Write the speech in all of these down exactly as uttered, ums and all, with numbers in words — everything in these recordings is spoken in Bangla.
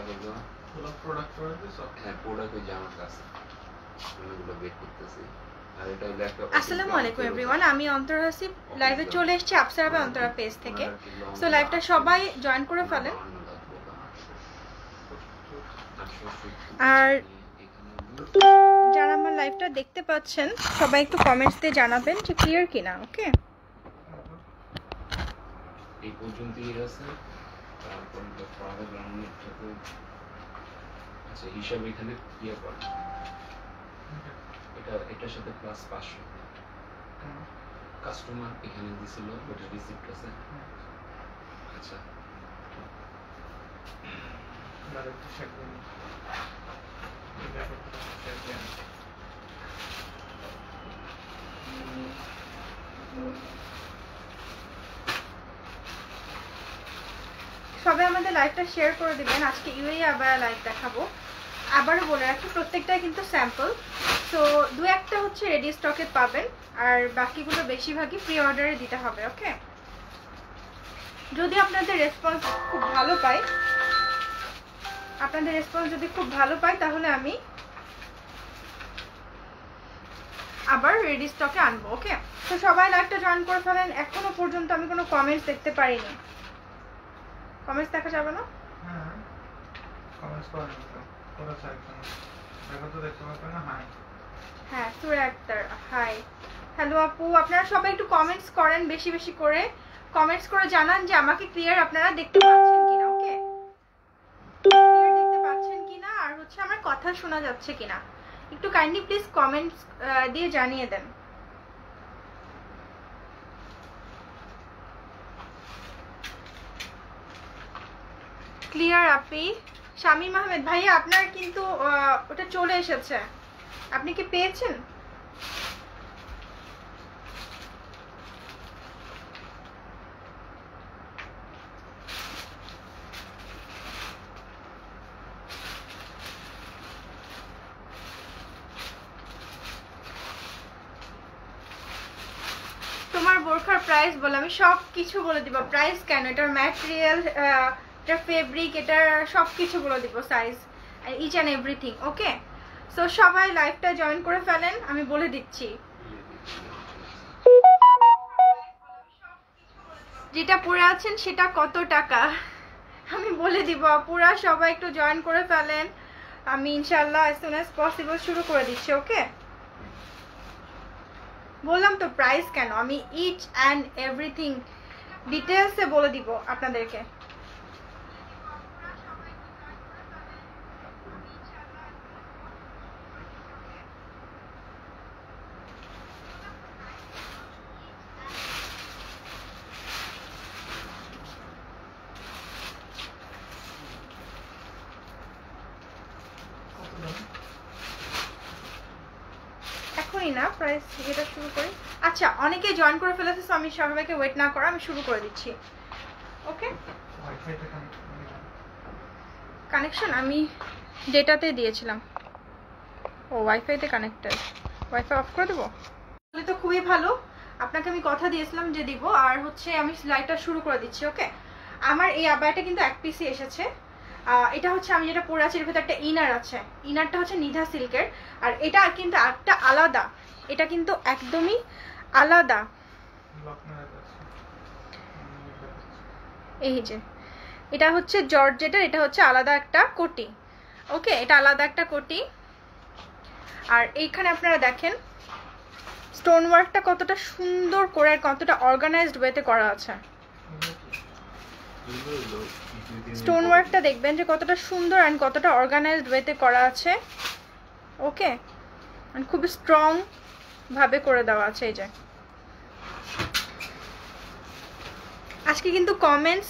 হলো পুরো প্রোডাক্ট করে দিছো হ্যাঁ প্রোডাক্ট ওই যে আমার কাছে অনেকগুলো বের করতেছি আর এটা হলো একটা আসসালামু আলাইকুম এভরিওয়ান আমি অন্তরা হাসিব লাইভে চলে এসেছি আপসারাবে অন্তরা পেজ থেকে সো লাইভটা সবাই জয়েন করে ফেলেন আর যারা আমার লাইভটা দেখতে পাচ্ছেন সবাই একটু কমেন্টস দিয়ে জানাবেন যে ক্লিয়ার কিনা ওকে এই পর্যন্তই আছে তারপর তো প্রোডাক্ট রাউন্ডের সাথে আচ্ছা হিসাব এখানে ইয়ে কর এটা এটার সাথে প্লাস পাঁচশো কাস্টমার এখানে দিছিল ওটা রিসিপ্ট আছে আচ্ছা ডাইরেক্ট চেক করুন সবাই আমাদের লাইভটা শেয়ার করে দিবেন আজকে ইউএই আবার লাইভ দেখাবো আবারও বলে রাখি প্রত্যেকটাই কিন্তু স্যাম্পল সো দু একটা হচ্ছে রেডি স্টকে পাবেন আর বাকিগুলো বেশিরভাগই প্রি অর্ডারে দিতে হবে ওকে যদি আপনাদের রেসপন্স খুব ভালো পাই আপনাদের রেসপন্স যদি খুব ভালো পাই তাহলে আমি আবার রেডি স্টকে আনবো ওকে তো সবাই লাইভটা জয়েন করে ফেলেন এখনো পর্যন্ত আমি কোনো কমেন্টস দেখতে পারিনি কমেন্টস দেখা যাবে না হ্যাঁ কমেন্টস করা যাবে ওরা চাই কেন দেখো তো দেখতে পাবে না হাই হ্যাঁ সুরা আক্তার হাই হ্যালো আপু আপনারা সবাই একটু কমেন্টস করেন বেশি বেশি করে কমেন্টস করে জানান যে আমাকে ক্লিয়ার আপনারা দেখতে পাচ্ছেন কিনা ওকে ক্লিয়ার দেখতে পাচ্ছেন কিনা আর হচ্ছে আমার কথা শোনা যাচ্ছে কিনা একটু কাইন্ডলি প্লিজ কমেন্টস দিয়ে জানিয়ে দেন ক্লিয়ার আপি শামীম আহমেদ ভাইয়া আপনার কিন্তু ওটা চলে এসেছে আপনি কি পেয়েছেন তোমার বোরখার প্রাইস বল আমি সব কিছু বলে দিব প্রাইস কেন এটার ম্যাটেরিয়াল এটা ফেব্রিক এটা সব কিছু বলে দিব size each and everything okay so সবাই লাইভটা জয়েন করে ফেলেন আমি বলে দিচ্ছি যেটা পরে আছেন সেটা কত টাকা আমি বলে দিব পুরা সবাই একটু জয়েন করে ফেলেন আমি ইনশাআল্লাহ as soon as possible শুরু করে দিচ্ছি ওকে বললাম তো প্রাইস কেন আমি ইচ অ্যান্ড এভরিথিং ডিটেলসে বলে দিব আপনাদেরকে এখনই না প্রাইস যেটা শুরু করি আচ্ছা অনেকে জয়েন করে ফেলেছে সো আমি সবাইকে ওয়েট না করা আমি শুরু করে দিচ্ছি ওকে কানেকশন আমি ডেটাতে দিয়েছিলাম ও ওয়াইফাইতে কানেক্টেড ওয়াইফাই অফ করে দেবো তাহলে তো খুবই ভালো আপনাকে আমি কথা দিয়েছিলাম যে দিব আর হচ্ছে আমি লাইভটা শুরু করে দিচ্ছি ওকে আমার এই আবায়াটা কিন্তু এক পিসি এসেছে এটা হচ্ছে আমি যেটা পরে আছি এর ভেতরে একটা ইনার আছে ইনারটা হচ্ছে নিধা সিল্কের আর এটা কিন্তু একটা আলাদা এটা কিন্তু একদমই আলাদা এই যে এটা হচ্ছে জর্জেটের এটা হচ্ছে আলাদা একটা কোটি ওকে এটা আলাদা একটা কোটি আর এইখানে আপনারা দেখেন স্টোন ওয়ার্কটা কতটা সুন্দর করে আর কতটা অর্গানাইজড ওয়েতে করা আছে স্টোন ওয়ার্কটা দেখবেন যে কতটা সুন্দর আর কতটা অর্গানাইজড ওয়েতে করা আছে ওকে আর খুব স্ট্রং ভাবে করে দেওয়া আছে এই যে আজকে কিন্তু কমেন্টস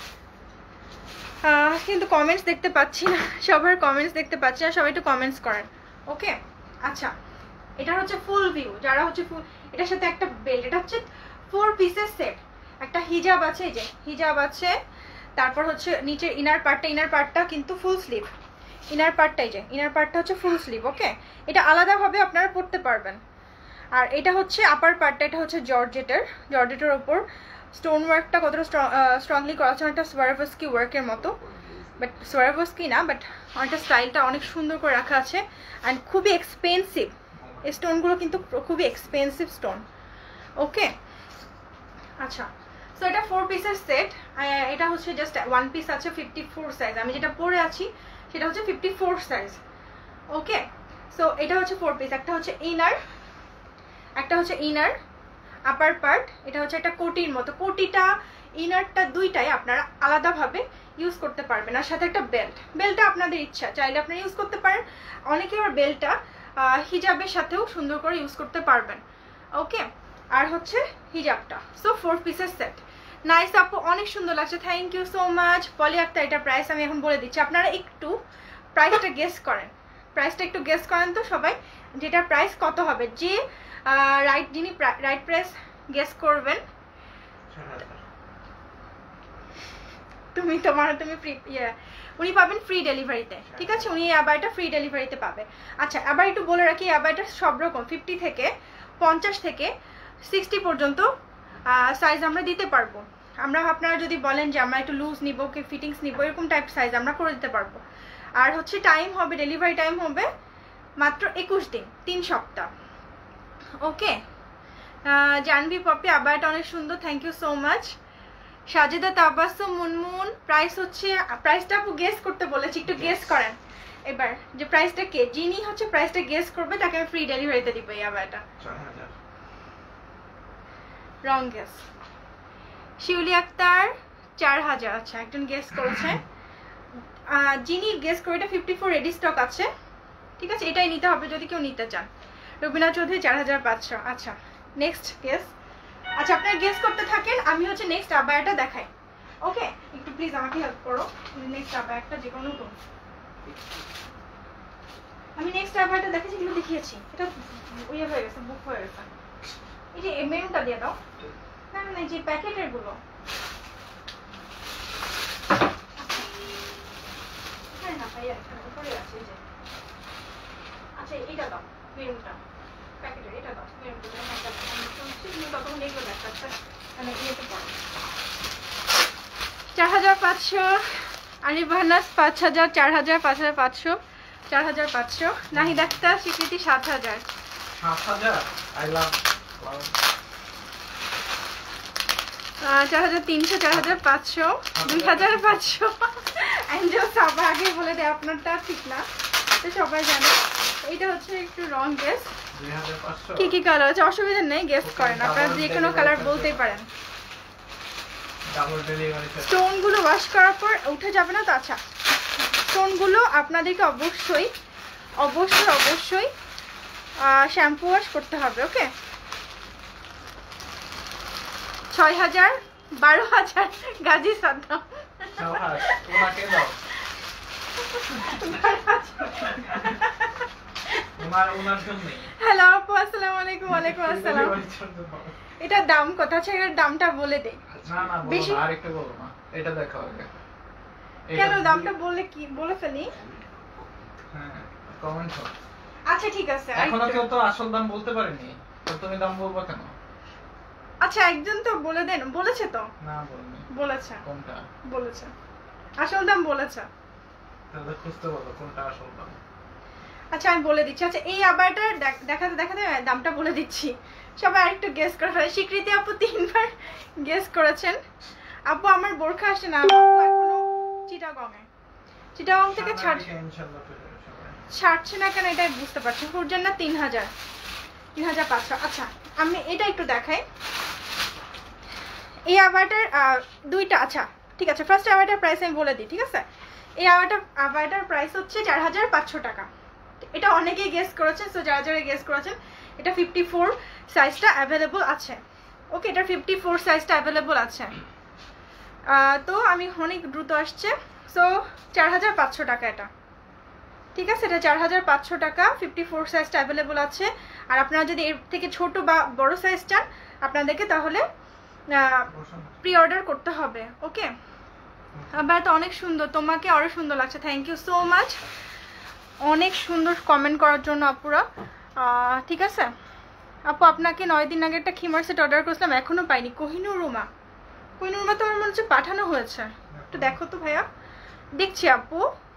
কিন্তু কমেন্টস দেখতে পাচ্ছি না সবার কমেন্টস দেখতে পাচ্ছি না সবাই একটু কমেন্টস করেন ওকে আচ্ছা এটা হচ্ছে ফুল ভিউ যারা হচ্ছে ফুল এটার সাথে একটা বেল্ট এটা হচ্ছে ফোর পিসের সেট একটা হিজাব আছে এই যে হিজাব আছে তারপর হচ্ছে নিচের ইনার পার্টটা ইনার পার্টটা কিন্তু ফুল স্লিভ ইনার পার্টটাই যে ইনার পার্টটা হচ্ছে ফুল স্লিভ ওকে এটা আলাদাভাবে আপনারা পরতে পারবেন আর এটা হচ্ছে আপার পার্টটা এটা হচ্ছে জর্জেটের জর্জেটের ওপর স্টোন ওয়ার্কটা কতটা স্ট্রংলি করা আছে একটা সোয়ারোভস্কি ওয়ার্কের মতো বাট সোয়ারোভস্কি না, বাট অনেকটা স্টাইলটা অনেক সুন্দর করে রাখা আছে অ্যান্ড খুবই এক্সপেন্সিভ। এই স্টোনগুলো কিন্তু খুবই এক্সপেন্সিভ স্টোন। ওকে আচ্ছা, সো এটা ফোর পিসের সেট। এটা হচ্ছে জাস্ট ওয়ান পিস আছে ফিফটি ফোর সাইজ, আমি যেটা পরে আছি সেটা হচ্ছে fifty four size. Okay so এটা হচ্ছে ফোর পিস, একটা হচ্ছে ইনার, একটা হচ্ছে ইনার আপার পার্ট, এটা হচ্ছে একটা কোটির মতো। কোটিটা ইনারটা দুইটাই আপনারা আলাদাভাবে ইউজ করতে পারবেন, আর সাথে একটা বেল্ট। বেল্টটা আপনাদের ইচ্ছা, চাইলে আপনারা ইউজ করতে পারেন। অনেকে আবার বেল্টটা হিজাবের সাথেও সুন্দর করে ইউজ করতে পারবেন। ওকে আর হচ্ছে হিজাবটা। সো ফোর পিসের সেট। নাইস আপু, অনেক সুন্দর লাগছে, thank you so much. Poli Akter, এটা প্রাইস আমি এখন বলে দিচ্ছি, আপনারা একটু প্রাইসটা গেস করেন, প্রাইসটা একটু গেস করেন তো সবাই, যেটা প্রাইস কত হবে। যে রাইট যিনি রাইট প্রাইস গেস করবেন, তুমি তোমার তুমি ফ্রি ইয়ে উনি পাবেন ফ্রি ডেলিভারিতে, ঠিক আছে? উনি এই আবারটা ফ্রি ডেলিভারিতে পাবে। আচ্ছা আবার একটু বলে রাখি, আবারটা সব রকম ফিফটি থেকে পঞ্চাশ থেকে সিক্সটি পর্যন্ত সাইজ আমরা দিতে পারবো। আমরা আপনারা যদি বলেন যে আমরা একটু লুজ নিব, কি ফিটিংস নিব, এরকম টাইপ সাইজ আমরা করে দিতে পারবো। আর হচ্ছে টাইম হবে, ডেলিভারি টাইম হবে মাত্র একুশ দিন, তিন সপ্তাহ। ওকে জানভি পপি, আবারটা অনেক সুন্দর, thank you so much. Sajeda Tabassum Munmun, price হচ্ছে, প্রাইসটা আপু গেস করতে বলেছি, একটু গেস করেন এবার যে প্রাইসটা কে, যিনি হচ্ছে প্রাইসটা গেস করবে তাকে আমি ফ্রি ডেলিভারিতে দিব এই আবারটা। রং গেস। শিউলি আক্তার চার হাজার, আচ্ছা একজন গেস করেছে। যিনি গেস করে, এটা ফিফটি ফোর রেডি স্টক আছে, ঠিক আছে? এটাই নিতে হবে যদি কেউ নিতে চান। রবিনা চৌধুরী চার হাজার পাঁচশো। আচ্ছা নেক্সট গেস। আচ্ছা আপনারা গেস করতে থাকেন, আমি হচ্ছে নেক্সট আবায়াটা দেখাই। ওকে একটু প্লিজ আমাকে হেল্প করো, নেক্সট আবায়াটা যে কোনো নতুন, আমি নেক্সট আবায়াটা দেখেছি কিন্তু দেখিয়েছি, এটা ইয়ে হয়ে গেছে, বুক হয়ে গেছে। এই যে মেনুটা দিয়ে দাও, না না যে প্যাকেটের গুলো, হ্যাঁ না ভাইয়া এখানে উপরে আছে এই যে। আচ্ছা এইটা দাও মেনুটা, প্যাকেটের এটা দাও মেনুটা, তখন এগুলো দেখাচ্ছে মানে ইয়েতে পড়ে। চার হাজার পাঁচশো, আরিফ বাহানাস পাঁচ হাজার, চার হাজার, পাঁচ হাজার পাঁচশো, চার হাজার পাঁচশো। নাহিদ আক্তার স্বীকৃতি সাত হাজার, সাত হাজার আই লাভ চার হাজার তিনশো, চার হাজার পাঁচশো, দুই হাজার পাঁচশো। অ্যাঞ্জেল সাবা আগে বলে দেয়, আপনারটা ঠিক না তো সবাই জানে। এইটা হচ্ছে একটু রং গেস, কি কি কালার আছে অসুবিধা নেই, গেস করেন আপনারা, যে কোনো কালার বলতেই পারেন। স্টোনগুলো ওয়াশ করার পর উঠে যাবে না তো? আচ্ছা স্টোনগুলো আপনাদেরকে অবশ্যই অবশ্যই অবশ্যই শ্যাম্পু ওয়াশ করতে হবে। ওকে ছয় হাজার, বারো হাজার, গাজী সাদ্দাম। হ্যালো আপু, আসসালামু আলাইকুম। ওয়ালাইকুম আসসালাম। এটার দাম কত আছে? এটার দামটা বলে দেই। না না বলো, আরেকটু বলো না, এটা দেখাও আগে। কেন দামটা বলে কি বলে ফেলি? হ্যাঁ কমেন্ট করো। আচ্ছা ঠিক আছে, এখনো কেউ তো আসল দাম বলতে পারেনি, তো তুমি দাম বলবা কেন? আচ্ছা একজন তো বলে দেন, বলেছে তো? না বলেনি। বলেছে। কোনটা বলেছে? আসল দাম বলেছে। তাহলে খুঁজতে বলো কোনটা আসল দাম। আচ্ছা আমি বলে দিচ্ছি। আচ্ছা এই আবারটা দেখাতে দেখাতে দামটা বলে দিচ্ছি, সবাই আরেকটু গেস করে ফেলে। স্বীকৃতি আপু তিনবার গেস করেছেন। আপু আমার বোরখা আসে না, আপু এখনো চিটাগংয়ে, চিটাগং থেকে ছাড়ছে ছাড়ছে না কেন এটাই বুঝতে পারছি। ফুরজান না তিন হাজার, তিন হাজার পাঁচশো। আচ্ছা আমি এটা একটু দেখাই। এই আবারটার দুইটা, আচ্ছা ঠিক আছে ফার্স্ট আবারটার প্রাইস আমি বলে দিই, ঠিক আছে? এই আবারটা আবারটার প্রাইস হচ্ছে চার হাজার পাঁচশো টাকা। এটা অনেকেই গেস করেছেন, সো যারা যারা গেস করেছেন এটা ফিফটি ফোর সাইজটা অ্যাভেলেবল আছে। ওকে এটা ফিফটি ফোর সাইজটা অ্যাভেলেবল আছে। তো আমি অনেক দ্রুত আসছে, সো চার হাজার পাঁচশো টাকা এটা, ঠিক আছে? এটা চার হাজার পাঁচশো টাকা, ফিফটি ফোর সাইজটা অ্যাভেলেবল আছে। আর আপনারা যদি এর থেকে ছোট বা বড় সাইজ চান আপনাদেরকে তাহলে প্রি অর্ডার করতে হবে। ওকে আবার তো অনেক সুন্দর, তোমাকে আরো সুন্দর লাগছে, থ্যাংক ইউ সো মাচ অনেক সুন্দর কমেন্ট করার জন্য আপুরা। ঠিক আছে আপু, আপনাকে নয় দিন আগে একটা খিমার সেট অর্ডার করেছিলাম, এখনো পাইনি। কোহিনুর রুমা, কোহিনুর রুমা তো আমার মনে হচ্ছে পাঠানো হয়েছে, একটু দেখো তো ভাইয়া, দেখছি আপু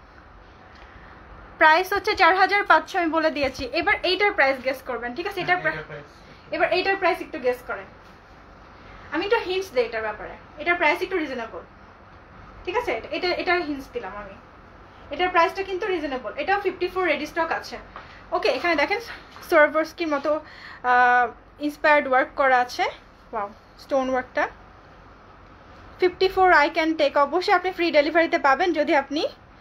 প্রাইস হচ্ছে চার হাজার পাঁচশো আমি বলে দিয়েছি। এবার এইটার প্রাইস গেস করবেন, ঠিক আছে? এটার হ্যাঁ, এটার price। এবার এইটার প্রাইস একটু গেস করেন। আমি একটু হিন্টস দিই এটার ব্যাপারে। এটার প্রাইস একটু রিজনেবল, ঠিক আছে? এটা এটা হিন্টস দিলাম আমি। এটার প্রাইসটা কিন্তু রিজনেবল। এটাও ফিফটি ফোর রেডি স্টক আছে। ওকে, এখানে দেখেন সোয়ারভস্কির মতো ইন্সপায়ার্ড ওয়ার্ক করা আছে। ওয়াও, স্টোন ওয়ার্কটা fifty four I can take. অবশ্যই আপনি ফ্রি ডেলিভারিতে পাবেন যদি আপনি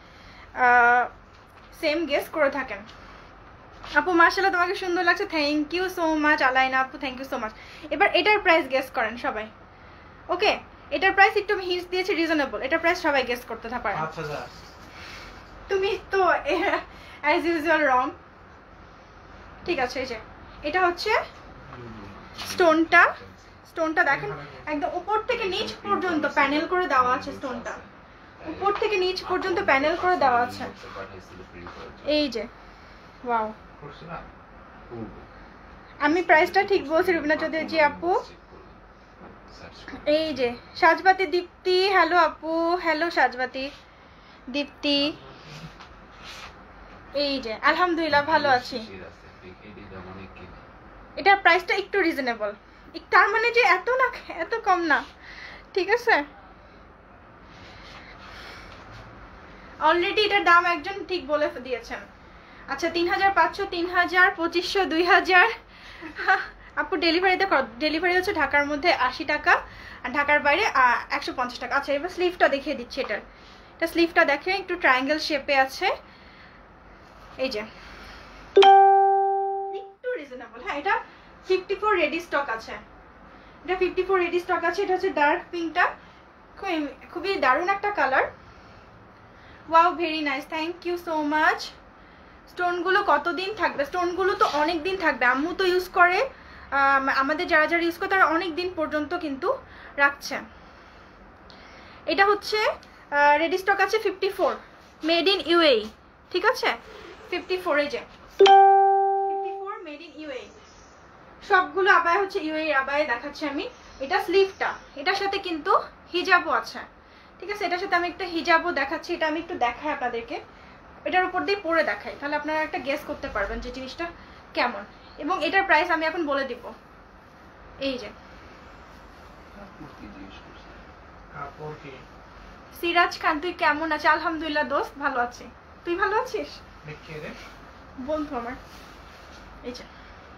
সেম গেস করে থাকেন। আপু মার্শাল্লাহ তোমাকে সুন্দর লাগছে, থ্যাংক ইউ সো মাচ। আলাইনা আপু থ্যাংক ইউ সো মাচ। এবার এটার প্রাইস গেস করেন সবাই। ওকে, এটার প্রাইস একটু আমি হিন্টস দিয়েছি রিজনেবল। এটার প্রাইস সবাই গেস করতে পারেন। পাঁচ হাজার। তুমি তো অ্যাজ ইউজুয়াল রং। ঠিক আছে, এই যে এটা হচ্ছে স্টোনটা। স্টোনটা দেখেন একদম উপর থেকে নিচ পর্যন্ত প্যানেল করে দেওয়া আছে। স্টোনটা উপর থেকে নিচ পর্যন্ত প্যানেল করে দেওয়া আছে। এই যে ওয়াও, আমি প্রাইসটা ঠিক বলছি রুবিনা চৌধুরী জি আপু। এই যে সাজবাতি দীপ্তি, হ্যালো আপু, হ্যালো সাজবাতি দীপ্তি। এই যে আলহামদুলিল্লাহ ভালো আছি। এটার প্রাইসটা একটু রিজনেবল, তার মানে যে এত না, এত কম না, ঠিক আছে? অলরেডি এটার দাম একজন ঠিক বলে দিয়েছেন। আচ্ছা, তিন হাজার পাঁচশো, তিন হাজার পঁচিশশো, দুই হাজার। আপু ডেলিভারিতে ডেলিভারি হচ্ছে ঢাকার মধ্যে আশি টাকা আর ঢাকার বাইরে একশো পঞ্চাশ টাকা। আচ্ছা, এবার স্লিভটা দেখিয়ে দিচ্ছি। এটার এটা স্লিভটা দেখে একটু ট্রায়াঙ্গেল শেপে আছে। এই যে একটু রিজনেবল। হ্যাঁ, এটা ফিফটি ফোর রেডি স্টক আছে। এটা ফিফটি ফোর রেডি স্টক আছে। এটা হচ্ছে ডার্ক পিঙ্কটা, খুবই দারুণ একটা colour. Wow, very nice, thank you so much. স্টোনগুলো কতদিন থাকবে? স্টোনগুলো তো অনেক দিন থাকবে। আম্মু তো ইউজ করে, আমাদের যারা যারা ইউজ করে তারা অনেক দিন পর্যন্ত কিন্তু রাখছে। এটা হচ্ছে রেডি স্টক আছে fifty four, made in UAE, ঠিক আছে? ফিফটি ফোর, এই যে fifty four made in UAE. সবগুলো আবায় হচ্ছে ইউএই আবায় দেখাচ্ছি আমি। এটা স্লিভটা, এটার সাথে কিন্তু হিজাবও আছে, ঠিক আছে? এটার সাথে আমি একটা হিজাবও দেখাচ্ছি। এটা আমি একটু দেখাই আপনাদেরকে, এটার উপর দিয়ে পরে দেখাই, তাহলে আপনারা একটা গেস করতে পারবেন যে জিনিসটা কেমন। এবং এটার প্রাইস আমি এখন বলে দিব। এই যে সিরাজ খান, তুই কেমন আছিস? আলহামদুলিল্লাহ দোস্ত, ভালো আছি। তুই ভালো আছিস? বন্ধু আমার। এই যে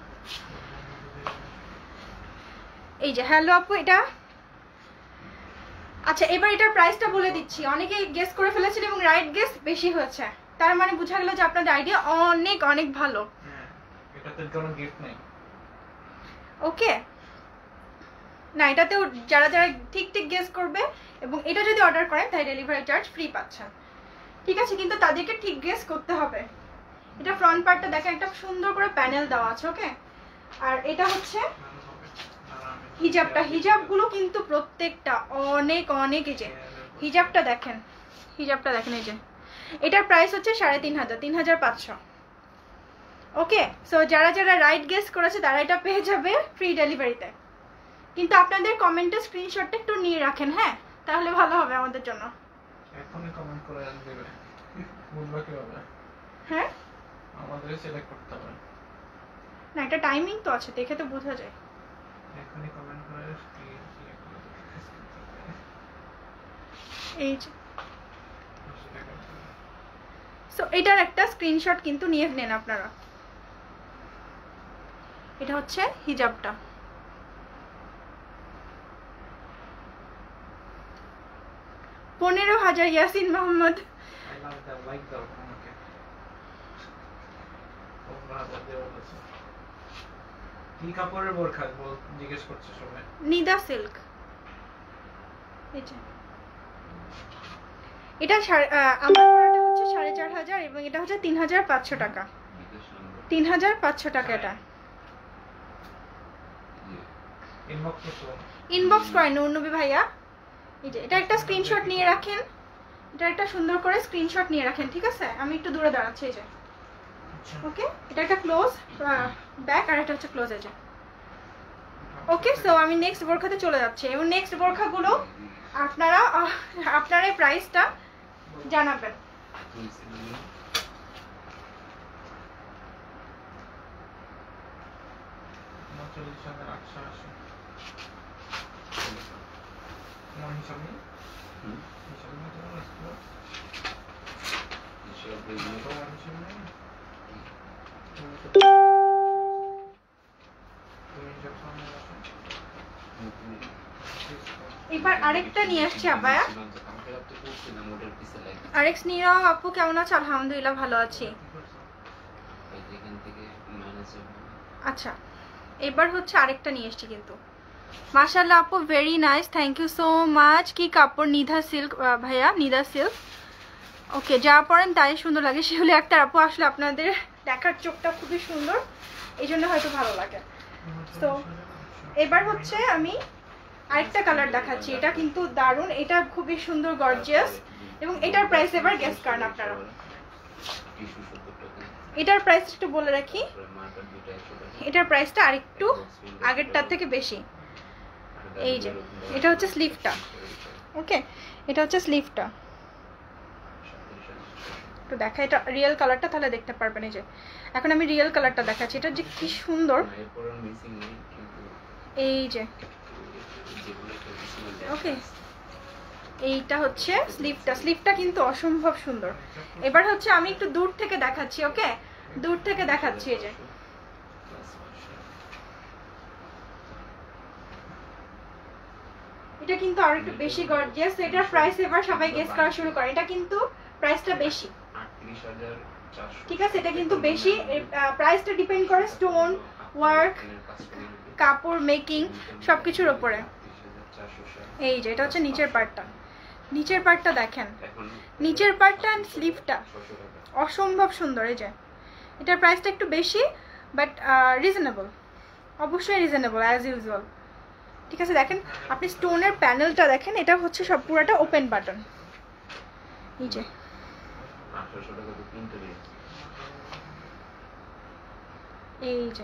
এই যে হ্যালো আপু, এটা আচ্ছা, এবার এটার প্রাইসটা বলে দিচ্ছি। অনেকেই গেস করে ফেলেছেন এবং রাইট গেস বেশি হয়েছে, তার মানে বোঝা গেল যে আপনাদের আইডিয়া অনেক অনেক ভালো। এটাতে কোনো গিফট নেই। ওকে, না এটাতেও যারা যারা ঠিক ঠিক গেস করবে এবং এটা যদি অর্ডার করেন তাহলে ডেলিভারি চার্জ ফ্রি পাচ্ছেন, ঠিক আছে? কিন্তু তাদেরকে ঠিক গেস করতে হবে। এটা ফ্রন্ট পার্টটা দেখেন, একটা সুন্দর করে প্যানেল দেওয়া আছে। ওকে, আর এটা হচ্ছে হিজাবটা। হিজাবগুলো কিন্তু প্রত্যেকটা অনেক অনেক, এই যে হিজাবটা দেখেন, হিজাবটা দেখেন। এই যে এটার প্রাইস হচ্ছে সাড়ে তিন হাজার, তিন হাজার পাঁচশো। ওকে, সো যারা যারা রাইট গেস করেছে তারা এটা পেয়ে যাবে ফ্রি ডেলিভারিতে। কিন্তু আপনাদের কমেন্টের স্ক্রিনশটটা একটু নিয়ে রাখেন, হ্যাঁ, তাহলে ভালো হবে আমাদের জন্য। এখনই কমেন্ট করে দেবে, বুঝবা কিভাবে? হ্যাঁ, আমাদের সিলেক্ট করতে হবে না, এটা টাইমিং তো আছে, দেখে তো বোঝা যায়। এখনই কমেন্ট করে সিলেক্ট করে এই যে সো এটার একটা স্ক্রিনশট কিন্তু নিয়ে নেন আপনারা। এটা হচ্ছে হিজাবটা। পনেরো হাজার ইয়াসিন মোহাম্মদ। কি কাপড়ের বোরখা বল জিজ্ঞেস করছে সবাই? Nida silk. এটা আমার পরাটা হচ্ছে সাড়ে চার হাজার এবং এটা হচ্ছে তিন হাজার পাঁচশো টাকা। তিন হাজার পাঁচশো টাকা। এটা ইনবক্স করেন নূরনবী ভাইয়া। এই যে এটা একটা স্ক্রিনশট নিয়ে রাখেন, এটা একটা সুন্দর করে স্ক্রিনশট নিয়ে রাখেন, ঠিক আছে? আমি একটু দূরে দাঁড়াচ্ছি। এই যে ওকে, এটা একটা ক্লোজ ব্যাক আর এটা হচ্ছে ক্লোজ। এই যে ওকে, সো আমি নেক্সট বোরখাতে চলে যাচ্ছি এবং নেক্সট বোরখাগুলো আপনারা আপনারা প্রাইসটা জানাবেন। উনচল্লিশ হাজার আটশো আশি তোমার হিসাব নেই? হিসাব নেই তোমার আসতো? হিসাব তোমার হিসাব নেই? তুমি হিসাব সামনে রাখো। এবার আরেকটা নিয়ে আসছি আবায়া। আরেক্স নীরা আপু কেমন আছো? আলহামদুলিল্লাহ ভালো আছি। আচ্ছা এবার হচ্ছে আরেকটা নিয়ে এসছি কিন্তু মাশাআল্লাহ আপু very nice, thank you so much. কি কাপড়? নিধা সিল্ক ভাইয়া, নিধা সিল্ক। ওকে যা পরেন তাই সুন্দর লাগে। শিউলি আক্তার আপু আসলে আপনাদের দেখার চোখটা খুবই সুন্দর, এই জন্য হয়তো ভালো লাগে। তো এবার হচ্ছে আমি আরেকটা কালার দেখাচ্ছি, এটা কিন্তু দারুণ, এটা খুবই সুন্দর গর্জিয়াস এবং এটার প্রাইস এবার গেস করেন আপনারা। এটার প্রাইস একটু বলে রাখি, এটার প্রাইসটা আরেকটু আগেরটার থেকে বেশি। এই যে এটা হচ্ছে স্লিভটা, ওকে এটা হচ্ছে স্লিভটা। একটু দেখা এটা রিয়েল কালারটা, তাহলে দেখতে পারবেন। এই যে এখন আমি রিয়েল কালারটা দেখাচ্ছি, এটা যে কি সুন্দর। এই যে ওকে এইটা হচ্ছে স্লিভটা, স্লিভটা কিন্তু অসম্ভব সুন্দর। এবার হচ্ছে আমি একটু দূর থেকে দেখাচ্ছি, ওকে দূর থেকে দেখাচ্ছি। এই যে এটা কিন্তু আরো একটু বেশি গর্জিয়াস। এটার প্রাইস এবার সবাই গেস করা শুরু করে, এটা কিন্তু প্রাইসটা বেশি, ঠিক আছে এটা কিন্তু বেশি। প্রাইসটা ডিপেন্ড করে স্টোন ওয়ার্ক, কাপড় মেকিং সবকিছুর উপরে। এই যে এটা হচ্ছে নিচের পার্টটা, নিচের পার্টটা দেখেন, নিচের পার্টটা এন্ড স্লিভটা অসম্ভব সুন্দর। এই যে এটার প্রাইসটা একটু বেশি বাট রিজনেবল, অবশ্যই রিজনেবল অ্যাজ ইউজুয়াল, ঠিক আছে। দেখেন আপনি স্টোনের প্যানেলটা দেখেন, এটা হচ্ছে সব পুরোটা ওপেন বাটন। এই যে এই যে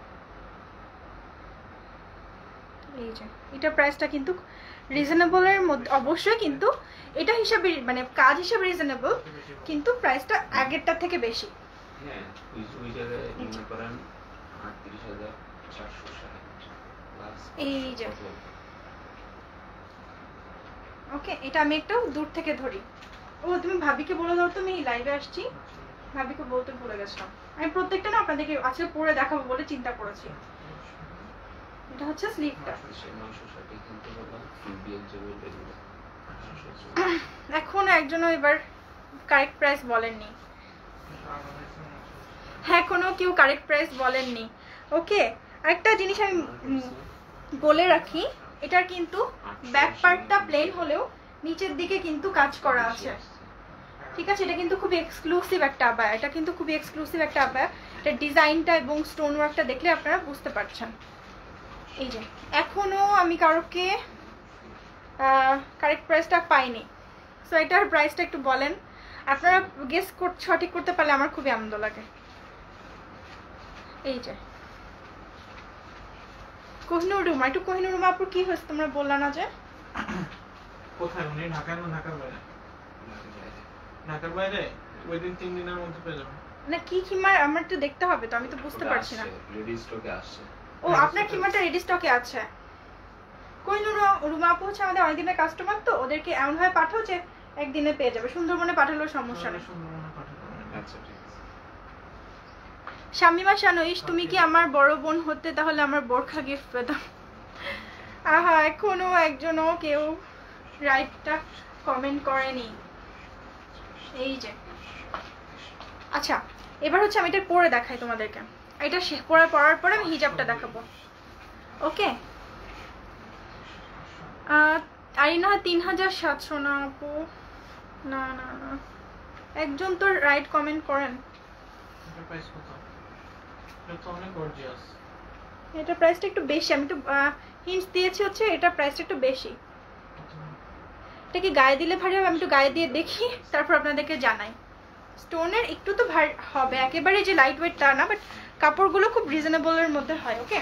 এই যে এটার প্রাইসটা কিন্তু রিজনেবলের মধ্যে অবশ্যই, কিন্তু এটা হিসাবে মানে কাজ হিসাবে রিজনেবল, কিন্তু প্রাইসটা আগেরটা থেকে বেশি। হ্যাঁ ওই ওই জায়গায় মনে করেন আটত্রিশ হাজার চারশো ষাট প্লাস। এই যে ওকে এটা আমি একটু দূর থেকে ধরি। ও তুমি ভাবিকে বলে দাও, তুমি লাইভে আসছি, ভাবিকে বলতে ভুলে গেছিলাম। আমি প্রত্যেকটা না আপনাদেরকে আজকে পরে দেখাবো বলে চিন্তা করেছি। এটা হচ্ছে স্লিভটা। এখনো একজনও এবার কারেক্ট প্রাইস বলেননি, এখনো কেউ কারেক্ট প্রাইস বলেননি। ওকে আরেকটা জিনিস আমি বলে রাখি, এটার কিন্তু ব্যাক পার্টটা প্লেন হলেও নিচের দিকে কিন্তু কাজ করা আছে, ঠিক আছে। এটা কিন্তু খুব এক্সক্লুসিভ একটা আবায়া, এটা কিন্তু খুবই এক্সক্লুসিভ একটা আবায়া। এটা ডিজাইনটা এবং স্টোন ওয়ার্কটা দেখলে আপনারা বুঝতে পারছেন। এই যে এখনো আমি কারোকে কারেক্ট প্রাইসটা পাইনি, সো এটার প্রাইসটা একটু বলেন। আপনারা গেস সঠিক করতে পারলে আমার খুবই আনন্দ লাগে। এই যে কোহিনুর রুমা, একটু কোহিনুর রুমা আপুর কি হয়েছে তোমরা বললা না যে? কোথায় উনি? ঢাকায় না ঢাকার বাইরে? ঢাকার বাইরে ওই দিন তিন দিনের মধ্যে পেয়ে যাবেন। না কি খিমার আমার তো দেখতে হবে, তো আমি তো বুঝতে পারছি না। রেডি স্টকে আসছে। ও আপনার খিমারটা রেডি স্টকে আছে। কোহিনুর রুমা আপু হচ্ছে আমাদের অনেকদিনের কাস্টমার, তো ওদেরকে এমন ভাবে পাঠাও যে একদিনে পেয়ে যাবে। সুন্দরবনে পাঠালেও সমস্যা নেই। সুন্দরবনে পাঠাবো। আচ্ছা ঠিক আছে। শামিমা শানুইশ, তুমি কি আমার বড় বোন হতে তাহলে আমার বোরখা গিফট পেতাম। আহা এখনো একজনও কেউ রাইটটা কমেন্ট করেনি। এই যে আচ্ছা এবার হচ্ছে আমি এটা পরে দেখাই তোমাদেরকে। এটা পরে পরার পরে আমি হিজাবটা দেখাবো, ওকে। আরিনা তিন হাজার সাতশো না আপু, না না না একজন তো রাইট কমেন্ট করেন। এটা প্রাইস কত? এটা তো অনেক গর্জিয়াস। এটা প্রাইসটা একটু বেশি, আমি একটু হিন্টস দিয়েছি হচ্ছে এটা প্রাইসটা একটু বেশি। এটা কি গায়ে দিলে ভারী হবে? আমি একটু গায়ে দিয়ে দেখি তারপর আপনাদেরকে জানাই। স্টোনের একটু তো ভারী হবে, একেবারে যে লাইট ওয়েট তা না, বাট কাপড়গুলো খুব রিজনেবলের মধ্যে হয়, ওকে।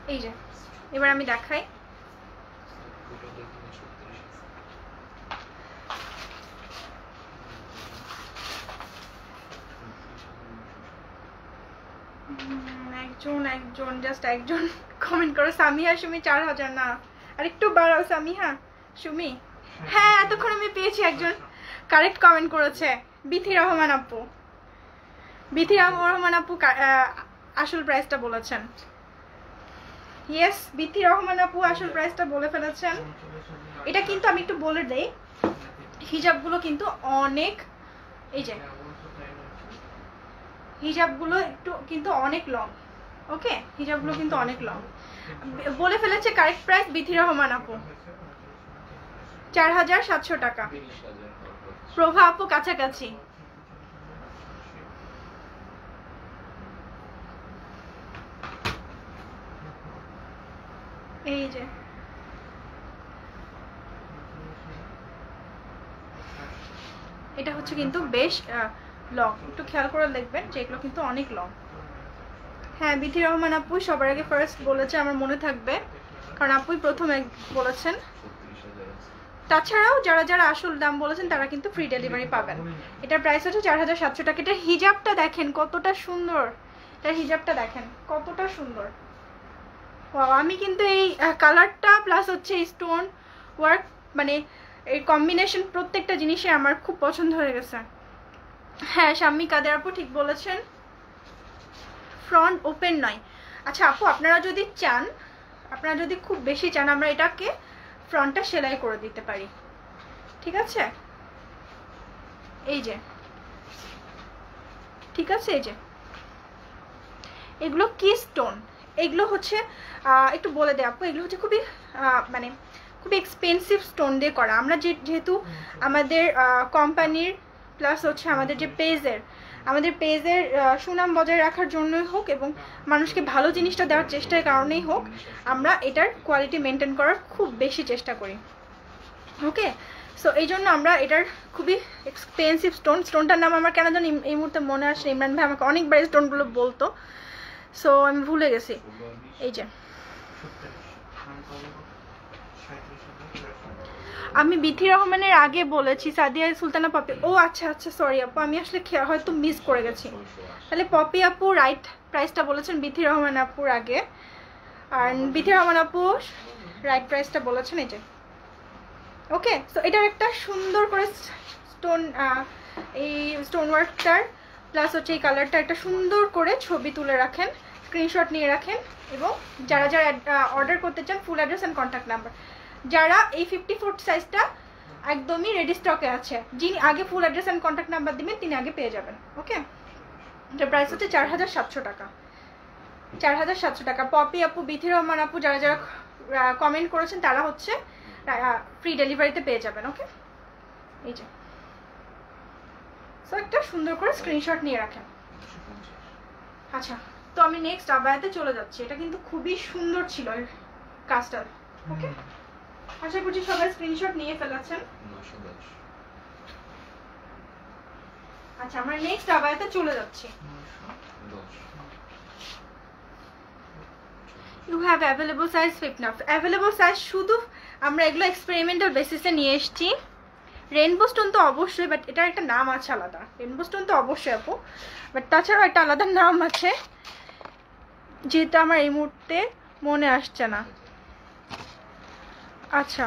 এই যে এবার আমি দেখাই। দুটো দেখি ছত্রিশ আছে। উম, একজন একজন জাস্ট একজন কমেন্ট করো সামিহা সুমি চার হাজার না আর একটু বাড়াও সামিহা সুমি। হ্যাঁ এতক্ষণ আমি পেয়েছি একজন কারেক্ট কমেন্ট করেছে বিথি রহমান আপু। বিথি রহমান আপু আসল প্রাইসটা বলেছেন। ইয়েস বিথি রহমান আপু আসল প্রাইসটা বলে ফেলেছেন। এটা কিন্তু আমি একটু বলে দেই হিজাবগুলো কিন্তু অনেক এই যে হিজাবগুলো একটু কিন্তু অনেক লং। ওকে হিজাবগুলো কিন্তু অনেক লং বলে ফেলেছে কারেক্ট প্রাইস বিথি রহমান আপু চার হাজার সাতশো টাকা। তিরিশ হাজার প্রভা আপু কাছাকাছি। এই যে এটা হচ্ছে কিন্তু বেশ লং, একটু খেয়াল করে দেখবেন যে এগুলো কিন্তু অনেক লং। হ্যাঁ বিথি রহমান আপু সবার আগে ফার্স্ট বলেছে আমার মনে থাকবে কারণ আপুই প্রথম এক বলেছেন। ছত্রিশ হাজার আছে। তাছাড়াও যারা যারা আসল দাম বলেছেন তারা কিন্তু ফ্রি ডেলিভারি পাবেন। এটার প্রাইস হচ্ছে চার হাজার সাতশো টাকা। এটার হিজাবটা দেখেন কতটা সুন্দর, এটার হিজাবটা দেখেন কতটা সুন্দর। ওয়াও আমি কিন্তু এই কালারটা প্লাস হচ্ছে স্টোন ওয়ার্ক মানে এই কম্বিনেশন প্রত্যেকটা জিনিসে আমার খুব পছন্দ হয়ে গেছে। হ্যাঁ শাম্মী কাদের আপু ঠিক বলেছেন ফ্রন্ট ওপেন নয়। আচ্ছা আপু আপনারা যদি চান আপনারা যদি খুব বেশি চান আমরা এটাকে ফ্রন্টটা সেলাই করে দিতে পারি, ঠিক আছে? এই যে ঠিক আছে এই যে এগুলো কি স্টোন, এগুলো হচ্ছে একটু বলে দেয় আপু এগুলো হচ্ছে খুবই মানে খুবই এক্সপেন্সিভ স্টোন দিয়ে করা। আমরা যে যেহেতু আমাদের কোম্পানির প্লাস হচ্ছে আমাদের যে পেজের আমাদের পেজের সুনাম বজায় রাখার জন্যই হোক এবং মানুষকে ভালো জিনিসটা দেওয়ার চেষ্টার কারণেই হোক আমরা এটার কোয়ালিটি মেনটেন করার খুব বেশি চেষ্টা করি। ওকে সো এই জন্য আমরা এটার খুবই এক্সপেন্সিভ স্টোন, স্টোনটার নাম আমার কেন জানি এই মুহূর্তে মনে আসে, ইমরান ভাই আমাকে অনেকবার এই স্টোনগুলো বলতো সো আমি ভুলে গেছি। এই যে আমি বিথি রহমানের আগে বলেছি সাদিয়া সুলতানা পপি। ও আচ্ছা আচ্ছা সরি আপু আমি আসলে হয়তো মিস করে গেছি। তাহলে পপি আপু রাইট প্রাইসটা বলেছেন বিথি রহমান আপুর আগে আর বিথি রহমান আপু রাইট প্রাইসটা বলেছেন এই যে। ওকে সো এটার একটা সুন্দর করে স্টোন এই স্টোন ওয়ার্কটার প্লাস হচ্ছে এই কালারটা একটা সুন্দর করে ছবি তুলে রাখেন, স্ক্রিনশট নিয়ে রাখেন এবং যারা যারা অর্ডার করতে চান full address and contact number. যারা এই ফিফটি ফোর সাইজটা একদমই রেডি স্টকে আছে যিনি আগে full address and contact number দিবেন তিনি আগে পেয়ে যাবেন। ওকে এটার প্রাইস হচ্ছে চার হাজার সাতশো টাকা চার হাজার সাতশো টাকা। পপি আপু বিথি রহমান আপু যারা যারা কমেন্ট করেছেন তারা হচ্ছে ফ্রি ডেলিভারিতে পেয়ে যাবেন। ওকে এই যে সো একটা সুন্দর করে স্ক্রিনশট নিয়ে রাখেন। আচ্ছা তো আমি নেক্সট আবায়াতে চলে যাচ্ছি। এটা কিন্তু খুবই সুন্দর ছিল এর কাজটা। ওকে আশা করছি সবাই স্ক্রিনশট নিয়ে ফেলেছেন। আচ্ছা আমরা নেক্সট আবায়াতে চলে যাচ্ছি। You have available size fifty না অ্যাভেলেবল সাইজ শুধু আমরা এগুলো এক্সপেরিমেন্টাল বেসিসে নিয়ে এসেছি। রেনবো স্টোন তো অবশ্যই বাট এটার একটা নাম আছে আলাদা। রেনবো স্টোন তো অবশ্যই আপু বাট তাছাড়াও একটা আলাদা নাম আছে যেটা আমার এই মুহূর্তে মনে আসছে না। আচ্ছা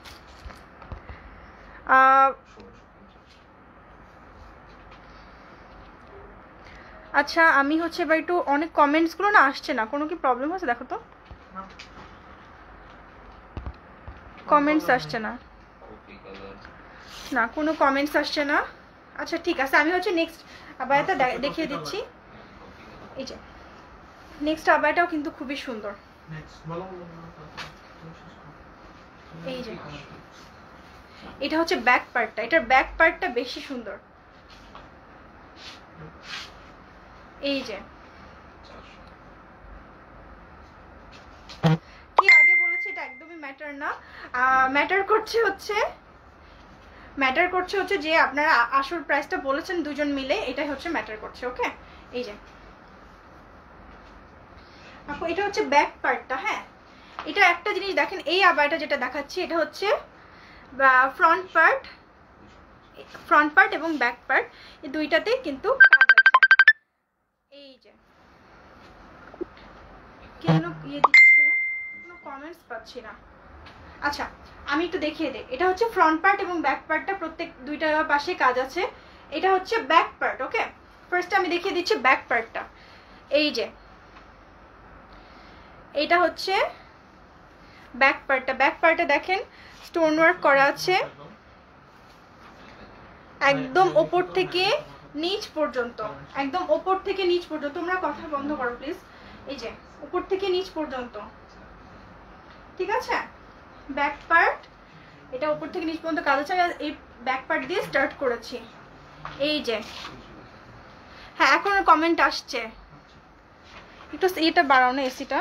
আচ্ছা আমি হচ্ছে এবার একটু অনেক কমেন্টসগুলো না আসছে না, কোনো কি প্রবলেম হচ্ছে দেখো তো কমেন্টস আসছে না না কোনো কমেন্টস আসছে না। আচ্ছা ঠিক আছে আমি হচ্ছে নেক্সট আবায়াটা দেখিয়ে দিচ্ছি। এই যে নেক্সট আবায়াটাও কিন্তু খুবই সুন্দর। এই যে এটা হচ্ছে ব্যাক পার্টটা, এটার ব্যাক পার্টটা বেশি সুন্দর। এই যে কি আগে বলেছি এটা একদমই ম্যাটার না, ম্যাটার করছে হচ্ছে ম্যাটার করছে হচ্ছে যে আপনারা আসল প্রাইসটা বলেছেন দুজন মিলে, এটাই হচ্ছে ম্যাটার করছে। ওকে এই যে আপু এটা হচ্ছে ব্যাক পার্টটা। হ্যাঁ, এটা একটা জিনিস দেখেন, এই আবায়াটা যেটা দেখাচ্ছি এটা হচ্ছে ফ্রন্ট পার্ট, ফ্রন্ট পার্ট এবং ব্যাক পার্ট এই দুইটাতেই কিন্তু কাজ আছে। এই যে কেন ইয়ে দিচ্ছে, কোনো কমেন্টস পাচ্ছি না। আচ্ছা আমি একটু দেখিয়ে দিই, এটা হচ্ছে ফ্রন্ট পার্ট এবং ব্যাক পার্টটা প্রত্যেক দুইটা পাশে কাজ আছে। এটা হচ্ছে ব্যাক পার্ট। ওকে, ফার্স্ট আমি দেখিয়ে দিচ্ছি ব্যাক পার্টটা। এই যে এটা হচ্ছে ব্যাক পার্টটা। ব্যাক পার্টে দেখেন স্টোন ওয়ার্ক করা আছে একদম ওপর থেকে নিচ পর্যন্ত, একদম ওপর থেকে নিচ পর্যন্ত। তোমরা কথা বন্ধ করো প্লিজ। এই যে উপর থেকে নিচ পর্যন্ত, ঠিক আছে? ব্যাক পার্ট এটা উপর থেকে নিচ পর্যন্ত কাজ আছে। এই ব্যাক পার্ট দিয়ে স্টার্ট করেছি। এই যে হ্যাঁ, এখন কমেন্ট আসছে, একটু এটা বাড়াও না এসিটা।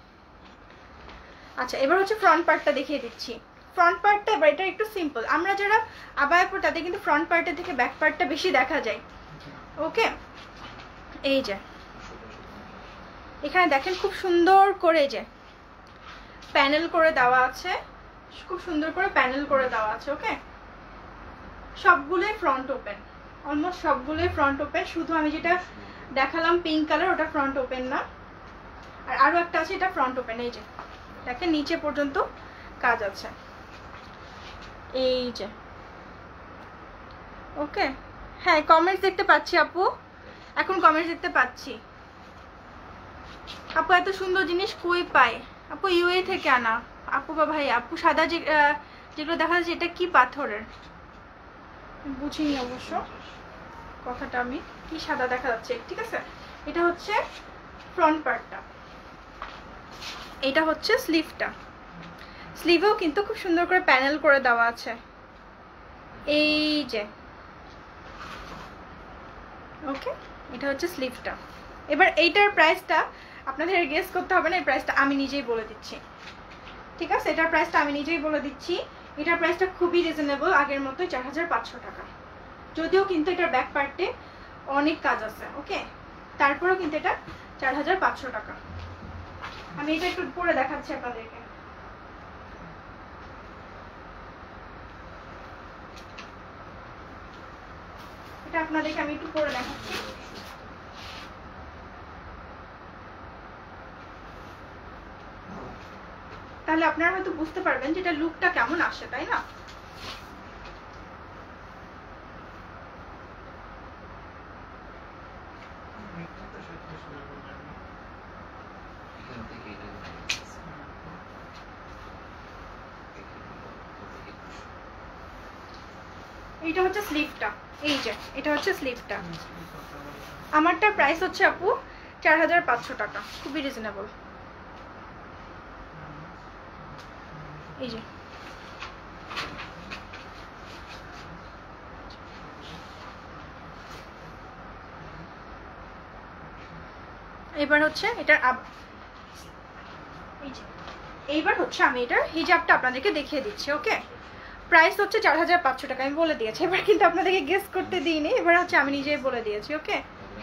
আচ্ছা এবার হচ্ছে ফ্রন্ট পার্টটা দেখিয়ে দিচ্ছি। ফ্রন্ট পার্টটা এবার এটা একটু সিম্পল, আমরা যারা আবায়া পরি তাদের কিন্তু ফ্রন্ট পার্টের থেকে ব্যাক পার্টটা বেশি দেখা যায়। ওকে, এই যে এখানে দেখেন খুব সুন্দর করে যে প্যানেল করে দেওয়া আছে, খুব সুন্দর করে প্যানেল করে দেওয়া আছে। ওকে, সবগুলোই ফ্রন্ট ওপেন, অলমোস্ট সবগুলোই ফ্রন্ট ওপেন। শুধু আমি যেটা দেখালাম পিঙ্ক কালার ওটা ফ্রন্ট ওপেন না, আর আরো একটা আছে এটা ফ্রন্ট ওপেন। এই যে দেখেন নিচে পর্যন্ত কাজ আছে। এই যে ওকে, হ্যাঁ কমেন্টস দেখতে পাচ্ছি আপু, এখন কমেন্টস দেখতে পাচ্ছি। আপু এত সুন্দর জিনিস কই পায়? আপু ইউএ থেকে আনা আপু বা ভাই। আপু সাদা যে যেগুলো দেখা যাচ্ছে এটা কি পাথরের বুঝিনি অবশ্য কথাটা, আমি কি সাদা দেখা যাচ্ছে, ঠিক আছে? এটা হচ্ছে ফ্রন্ট পার্টটা, এটা হচ্ছে স্লিভটা। স্লিভেও কিন্তু খুব সুন্দর করে প্যানেল করে দেওয়া আছে। এই যে ওকে, এটা হচ্ছে স্লিভটা। এবার এইটার প্রাইসটা আপনাদের গেস করতে হবে না, এই প্রাইসটা আমি নিজেই বলে দিচ্ছি, ঠিক আছে? এটার প্রাইসটা আমি নিজেই বলে দিচ্ছি। এটার প্রাইসটা খুবই রিজনেবল, আগের মতোই চার হাজার পাঁচশো টাকা। যদিও কিন্তু এটার ব্যাক পার্টে অনেক কাজ আছে। ওকে, তারপরেও কিন্তু এটা চার হাজার পাঁচশো টাকা। আমি এটা একটু পরে দেখাচ্ছি আপনাদেরকে। এটা আপনাদেরকে আমি একটু পরে দেখাচ্ছি। তাহলে আপনারা হয়তো বুঝতে পারবেন যে এটা লুকটা কেমন আসে, তাই না? এইটা হচ্ছে স্লিভটা। এই যে এটা হচ্ছে স্লিভটা। আমারটার প্রাইস হচ্ছে আপু চার হাজার পাঁচশো টাকা, খুবই রিজনেবল। এই যে এবার হচ্ছে এটার এই যে এইবার হচ্ছে আমি এটার হিজাবটা আপনাদেরকে দেখিয়ে দিচ্ছি। ওকে, প্রাইস হচ্ছে চার হাজার পাঁচশো টাকা, আমি বলে দিয়েছি। এবার কিন্তু আপনাদেরকে গেস করতে দিইনি, এবার হচ্ছে আমি নিজেই বলে দিয়েছি। ওকে,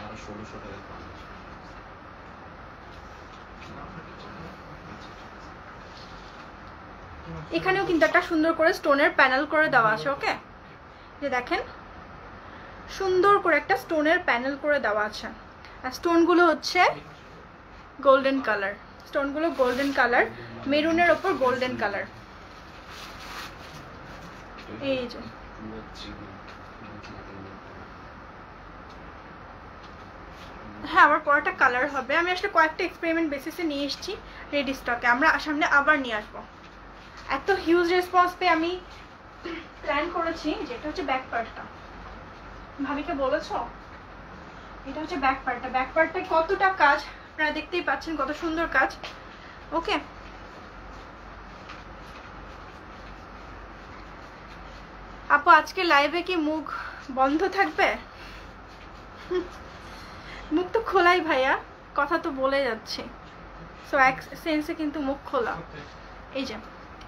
এখানেও কিন্তু একটা সুন্দর করে স্টোনের প্যানেল করে দেওয়া আছে। ওকে, যে দেখেন সুন্দর করে একটা স্টোনের প্যানেল করে দেওয়া আছে। আর স্টোনগুলো হচ্ছে গোল্ডেন কালার, স্টোনগুলো গোল্ডেন কালার, মেরুনের ওপর গোল্ডেন কালার। এই যে হ্যাঁ, আমার পরটা কালার হবে। আমি আসলে কয়েকটা এক্সপেরিমেন্ট বেসিসে নিয়ে এসেছি রেডি স্টকে, আমরা সামনে আবার নিয়ে আসবো। এত হিউজ রেসপন্স পেয়ে আমি প্ল্যান করেছি যে এটা হচ্ছে ব্যাক পার্টটা। ভাবিকে বলেছো এটা হচ্ছে ব্যাক পার্টটা। ব্যাক পার্টটা কতটা কাজ আপনারা দেখতেই পাচ্ছেন, কত সুন্দর কাজ। ওকে, আপু আজকে লাইভে কি মুখ বন্ধ থাকবে? মুখ তো খোলাই ভাইয়া, কথা তো বলে যাচ্ছে, সো এক সেন্সে কিন্তু মুখ খোলা। এই যে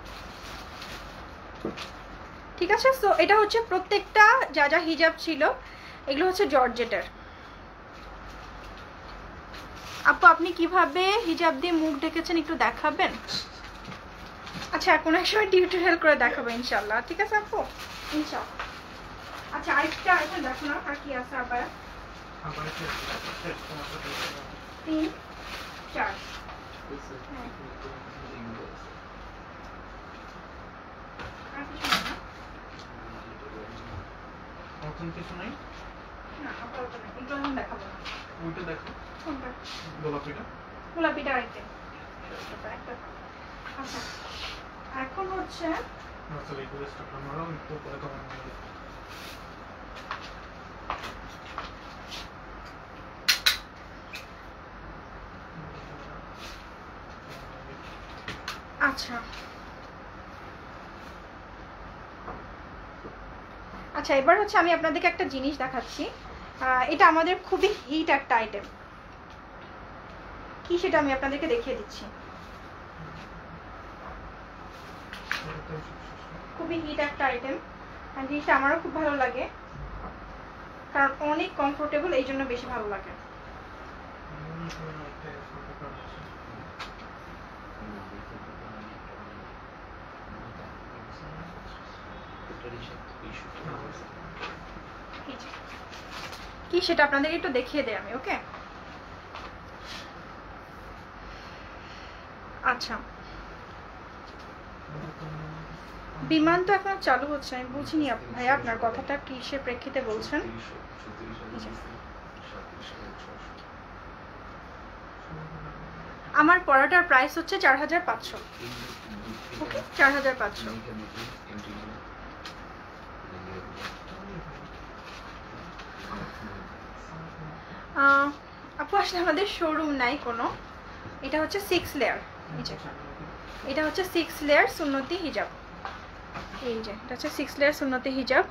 ঠিক আছে। সো এটা হচ্ছে প্রত্যেকটা যা যা হিজাব ছিল এগুলো হচ্ছে জর্জেটের। আপু আপনি কিভাবে হিজাব দিয়ে মুখ ঢেকেছেন একটু দেখাবেন? আচ্ছা কোনো এক সময় টিউটোরিয়াল করে দেখাবো ইনশাআল্লাহ, ঠিক আছে আপু? ইনশাআল্লাহ। আচ্ছা আরেকটা এখন দেখো না আর কি আছে আবার। তিন চার আর কিছু না? নতুন কিছু নাই? না আপাতত না, এগুলো এখন দেখাবো না। ওইটা দেখো, কোনটা? গোলাপিটা। গোলাপিটা আরেকটা। একটা। আচ্ছা এখন হচ্ছে আসলে এই ড্রেসটা আমারও একটু পরে কমেন্ট করে। আচ্ছা আচ্ছা এবার হচ্ছে আমি আপনাদেরকে একটা জিনিস দেখাচ্ছি। এটা আমাদের খুবই হিট একটা আইটেম, কি সেটা আমি আপনাদেরকে দেখিয়ে দিচ্ছি। খুবই হিট একটা আইটেম, আর জিনিসটা আমারও খুব ভালো লাগে কারণ অনেক কমফোর্টেবল, এই জন্য বেশি ভালো লাগে। কি সেটা আপনাদের একটু দেখিয়ে দেয় আমি, ওকে? আচ্ছা বিমান তো এখন চালু হচ্ছে, আমি বুঝিনি ভাইয়া আপনার কথাটা কিসের প্রেক্ষিতে বলছেন। আমার পড়াটার প্রাইস হচ্ছে চার হাজার পাঁচশো। ওকে চার হাজার পাঁচশো। আপু আসলে আমাদের শোরুম নাই কোনো, এটা হচ্ছে সিক্স লেয়ার। এটা হচ্ছে সিক্স লেয়ার সুন্নতি হিজাব, এই যে এটা হচ্ছে সিক্স লেয়ার সুন্নতি হিজাব।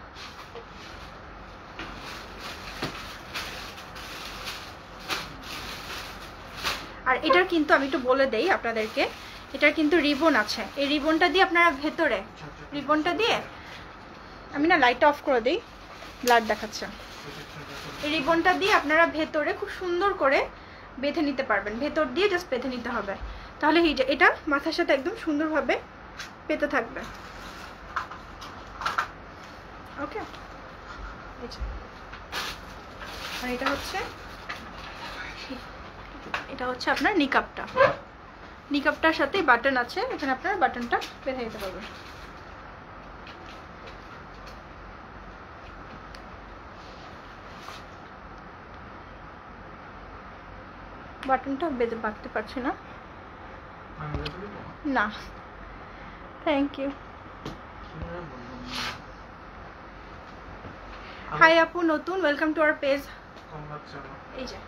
আর এটার কিন্তু আমি একটু বলে দেই আপনাদেরকে, এটার কিন্তু রিবন আছে, এই রিবনটা দিয়ে আপনারা ভেতরে রিবনটা দিয়ে, আমি না লাইটটা অফ করে দিই, ব্লাড দেখাচ্ছে। এই রিবনটা দিয়ে আপনারা ভেতরে খুব সুন্দর করে বেঁধে নিতে পারবেন, ভেতর দিয়ে জাস্ট বেঁধে নিতে হবে, তাহলে এটা মাথার সাথে একদম সুন্দরভাবে পেতে থাকবে। ওকে আর এটা হচ্ছে এটা হচ্ছে আপনার নিকাবটা, নিকাবটার সাথে বাটন আছে, এখানে আপনার বাটনটা বেঁধে দিতে পারবেন। বাটনটা বেঁধে বাঁধতে পারছি না, না থ্যাংক ইউ। হাই আপু নতুন, ওয়েলকাম টু আওয়ার পেজ। এই যে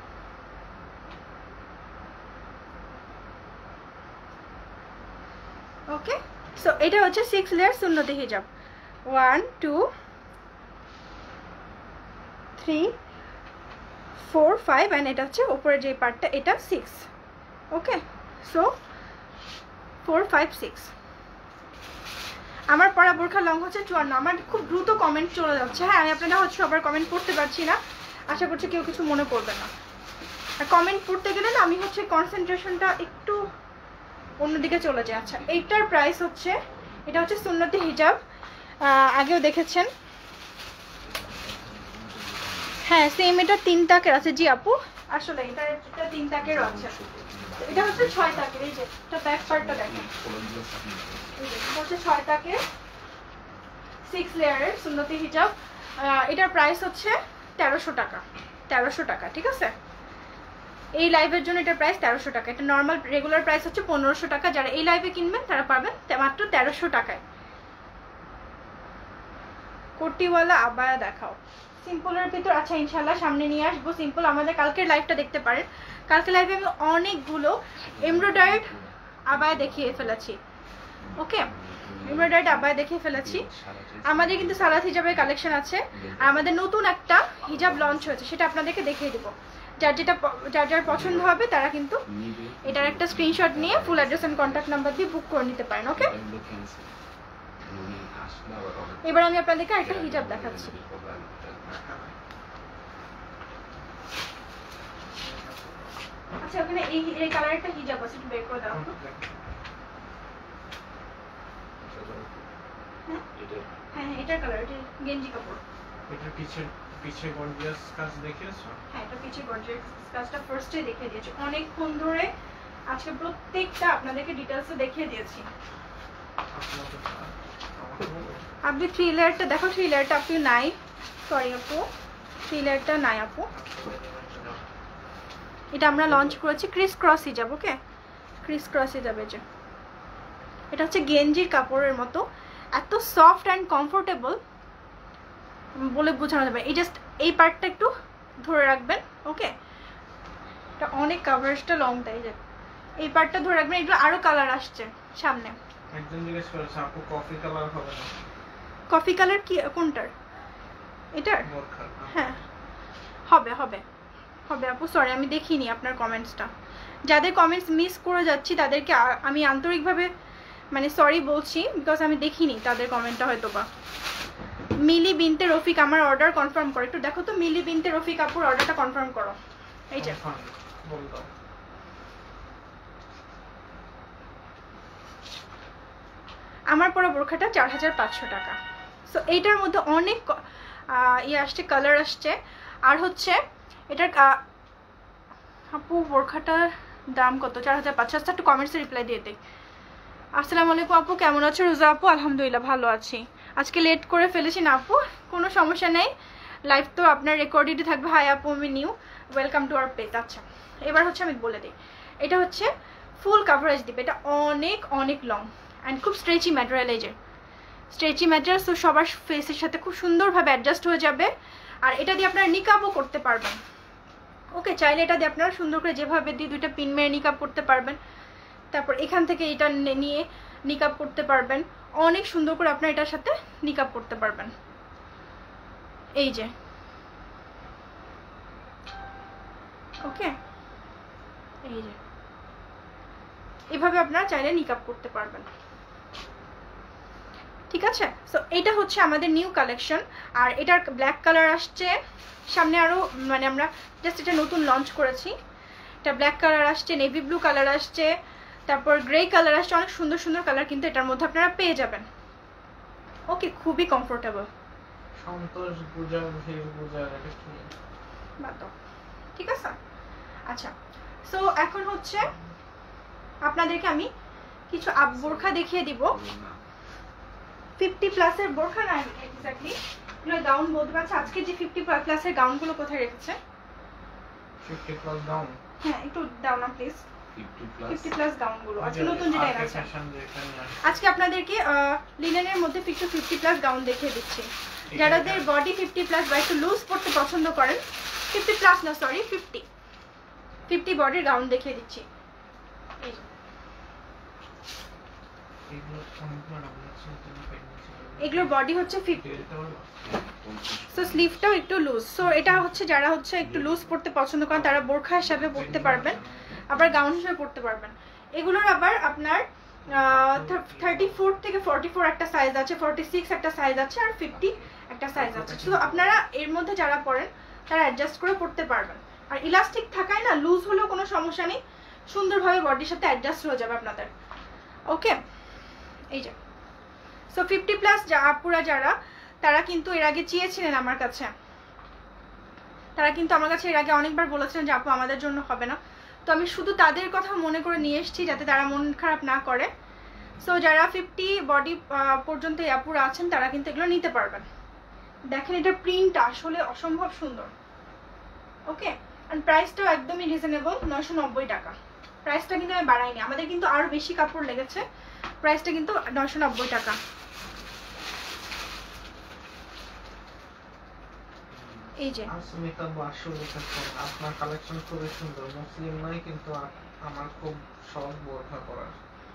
ওকে সো এটা হচ্ছে সিক্স লেয়ার সুন্নতি হিজাব, one two three four five and এটা হচ্ছে উপরের যে পার্টটা এটা six. Okay so four five six. আমার পড়া বোরখা লং হচ্ছে চুয়ান্ন। আমার খুব দ্রুত কমেন্ট চলে যাচ্ছে, হ্যাঁ আমি আপনারা হচ্ছে সবার কমেন্ট পড়তে পারছি না, আশা করছি কেউ কিছু মনে করবে না। আর কমেন্ট পড়তে গেলে না আমি হচ্ছে কনসেন্ট্রেশনটা একটু অন্যদিকে চলে যায়। আচ্ছা এইটার প্রাইস হচ্ছে, এটা হচ্ছে সুন্নতি হিজাব, আগেও দেখেছেন, হ্যাঁ সেম এটা তিন তাকের আছে। জি আপু আসলে এটা এটা তিন তাকেরও আছে, এটা হচ্ছে ছয় তাকের। এই যে এটা ব্যাক পার্টটা দেখেন, এটা হচ্ছে ছয় তাকের সিক্স লেয়ারের সুন্নতি হিজাব। এটার প্রাইস হচ্ছে তেরোশো টাকা, তেরোশো টাকা ঠিক আছে। এই লাইভের জন্য এটার প্রাইস তেরোশো টাকা, এটা নর্মাল রেগুলার প্রাইস হচ্ছে পনেরোশো টাকা। যারা এই লাইভে কিনবেন তারা পাবেন মাত্র তেরোশো টাকায়। কোটিওয়ালা আবায়া দেখাও সিম্পলের ভিতর। আচ্ছা ইনশাল্লাহ সামনে নিয়ে আসবো সিম্পল। আমাদের কালকের লাইভটা দেখতে পারেন, কালকে লাইভে আমি অনেকগুলো এমব্রয়ডারিড আবায়া দেখিয়ে ফেলেছি। ওকে এমব্রয়ডারিড আবায়া দেখিয়ে ফেলেছি। আমাদের কিন্তু সালাত হিজাবের কালেকশন আছে, আর আমাদের নতুন একটা হিজাব লঞ্চ হয়েছে, সেটা আপনাদেরকে দেখিয়ে দেবো। যার যেটা যার যার পছন্দ হবে তারা কিন্তু এটার একটা স্ক্রিনশট নিয়ে full address and contact number দিয়ে বুক করে নিতে পারেন। ওকে এবার আমি আপনাদেরকে একটা হিজাব দেখাচ্ছি। আচ্ছা ওখানে এই এই কালার একটা হিজাব আছে, একটু বের করে দাও। হ্যাঁ হ্যাঁ এটার কালার, এটা গেঞ্জি কাপড়। এটা পিছে পিছে গর্জিয়াস কাজ দেখিয়েছো? হ্যাঁ এটা পিছে গর্জিয়াস কাজটা ফার্স্টে দেখিয়ে দিয়েছি, অনেকক্ষণ ধরে আজকে প্রত্যেকটা আপনাদেরকে ডিটেইলসে দেখিয়ে দিয়েছি। আপনি থ্রি লেয়ারটা দেখো, থ্রি লেয়ারটা আপনি নাই, সরি আপু থ্রি লেয়ারটা নাই আপু, এটা আমরা লঞ্চ করেছি ক্রিস ক্রস হিজাব। ওকে ক্রিস ক্রস হিজাব, এই যে এটা হচ্ছে গেঞ্জির কাপড়ের মতো, এত সফট অ্যান্ড কমফোর্টেবল বলে বোঝানো যাবে। এই জাস্ট এই পার্টটা একটু ধরে রাখবেন। ওকে এটা অনেক কাভারেজটা লং দেয়, যে এই পার্টটা ধরে রাখবেন। এগুলো আরো কালার আসছে সামনে। একজন জিজ্ঞেস করেছে আপু কফি কালার হবে না? কফি কালার কি কোনটার? এটার? বোরখা। হ্যাঁ হবে হবে হবে আপু, সরি আমি দেখিনি আপনার কমেন্টসটা। যাদের কমেন্টস মিস করে যাচ্ছি তাদেরকে আমি আন্তরিকভাবে মানে সরি বলছি, বিকজ আমি দেখিনি তাদের কমেন্টটা হয়তো বা। মিলি বিনতে রফিক আমার অর্ডার কনফার্ম করো, একটু দেখো তো মিলি বিনতে রফিক আপুর অর্ডারটা কনফার্ম করো। এই যে বল দাও। আমার পরা বোরখাটা চার হাজার পাঁচশো টাকা। সো এইটার মধ্যে অনেক ইয়ে আসছে, কালার আসছে। আর হচ্ছে এটার আপু বোরখাটার দাম কত? চার হাজার পাঁচশো। আচ্ছা একটু কমেন্টসে রিপ্লাই দিয়ে দিই। আসসালামু আলাইকুম আপু, কেমন আছো? রোজা আপু আলহামদুলিল্লাহ ভালো আছি। আজকে লেট করে ফেলেছি না আপু, কোনো সমস্যা নেই, লাইভ তো আপনার রেকর্ডেডই থাকবে। হাই আপু আমি new, welcome to our page. আচ্ছা এবার হচ্ছে আমি বলে দিই, এটা হচ্ছে ফুল কাভারেজ দিবে, এটা অনেক অনেক লং অ্যান্ড খুব স্ট্রেচি ম্যাটেরিয়াল। এই যে স্ট্রেচি ম্যাটেরিয়াল, তো সবার ফেসের সাথে খুব সুন্দরভাবে অ্যাডজাস্ট হয়ে যাবে। আর এটা দিয়ে আপনারা নিকাবও করতে পারবেন। ওকে চাইলে এটা দিয়ে আপনারা সুন্দর করে যেভাবে দিয়ে দুইটা পিন মেরে নিকাব করতে পারবেন, তারপর এখান থেকে এটা নিয়ে নিকাব করতে পারবেন, অনেক সুন্দর করে আপনারা এটার সাথে নিকাব করতে পারবেন। এই যে ওকে এই যে এভাবে আপনারা চাইলে নিকাব করতে পারবেন, ঠিক আছে। সো এটা হচ্ছে আমাদের নিউ কালেকশন। আর এটার ব্ল্যাক কালার আসছে সামনে, আরও মানে আমরা জাস্ট এটা নতুন লঞ্চ করেছি। এটা ব্ল্যাক কালার আসছে, নেভি ব্লু কালার আসছে, তারপর গ্রে কালার আসছে, অনেক সুন্দর সুন্দর কালার কিন্তু এটার মধ্যে আপনারা পেয়ে যাবেন। ওকে খুবই কমফোর্টেবল। সন্তোষ গুজার ভিড় গুজার এটা কি বাতো, ঠিক আছে। আচ্ছা সো এখন হচ্ছে আপনাদেরকে আমি কিছু আপ বোরখা দেখিয়ে দিব। ফিফটি প্লাসের বোরখা না এক্স্যাক্টলি এগুলো গাউন বলতে পারছি। আজকে যে ফিফটি প্লাসের গাউনগুলো কোথায় রেখেছে? ফিফটি প্লাস গাউন, হ্যাঁ একটু দাও না প্লিজ। ফিফটি প্লাস গাউনগুলো আজকে নতুন যেটা এনেছে। আজকে আপনাদেরকে লিনেনের মধ্যে ফিফটি ফিফটি প্লাস গাউন দেখিয়ে দিচ্ছি। যাদের বডি ফিফটি প্লাস বা একটু লুজ পড়তে পছন্দ করেন, ফিফটি প্লাস না সরি ফিফটি ফিফটি বডির গাউন দেখিয়ে দিচ্ছি। এই এগুলোর বডি হচ্ছে ফিফটি, সো স্লিভটাও একটু লুজ। সো এটা হচ্ছে যারা হচ্ছে একটু লুজ পড়তে পছন্দ করেন তারা বোরখা হিসাবে পড়তে পারবেন, আবার গাউন হিসেবে পড়তে পারবেন। এগুলোর আবার আপনার থার্টি ফোর থেকে ফর্টি ফোর একটা সাইজ আছে, ফর্টি সিক্স একটা সাইজ আছে, আর ফিফটি একটা সাইজ আছে। সো আপনারা এর মধ্যে যারা পড়েন তারা অ্যাডজাস্ট করে পড়তে পারবেন। আর ইলাস্টিক থাকায় না লুজ হলেও কোনো সমস্যা নেই, সুন্দরভাবে বডির সাথে অ্যাডজাস্ট হয়ে যাবে আপনাদের। ওকে এই যে সো ফিফটি প্লাস যা আপুরা যারা, তারা কিন্তু এর আগে চেয়েছিলেন আমার কাছে, তারা কিন্তু আমার কাছে এর আগে অনেকবার বলেছিলেন যে আপু আমাদের জন্য হবে না। তো আমি শুধু তাদের কথা মনে করে নিয়ে এসেছি যাতে তারা মন খারাপ না করে। সো যারা ফিফটি বডি পর্যন্ত এই আপুরা আছেন তারা কিন্তু এগুলো নিতে পারবেন। দেখেন এটার প্রিন্ট আসলে অসম্ভব সুন্দর। ওকে অ্যান্ড প্রাইসটাও একদমই রিজনেবল, নয়শো নব্বই টাকা। প্রাইসটা কিন্তু আমি বাড়াইনি, আমাদের কিন্তু আরও বেশি কাপড় লেগেছে, প্রাইসটা কিন্তু নয়শো নব্বই টাকা। এই যে আসমিতা বাসু লিখেছেন আপনার কালেকশন খুবই সুন্দর, মুসলিম নয় কিন্তু আমার খুব শখ বোরখা পরার।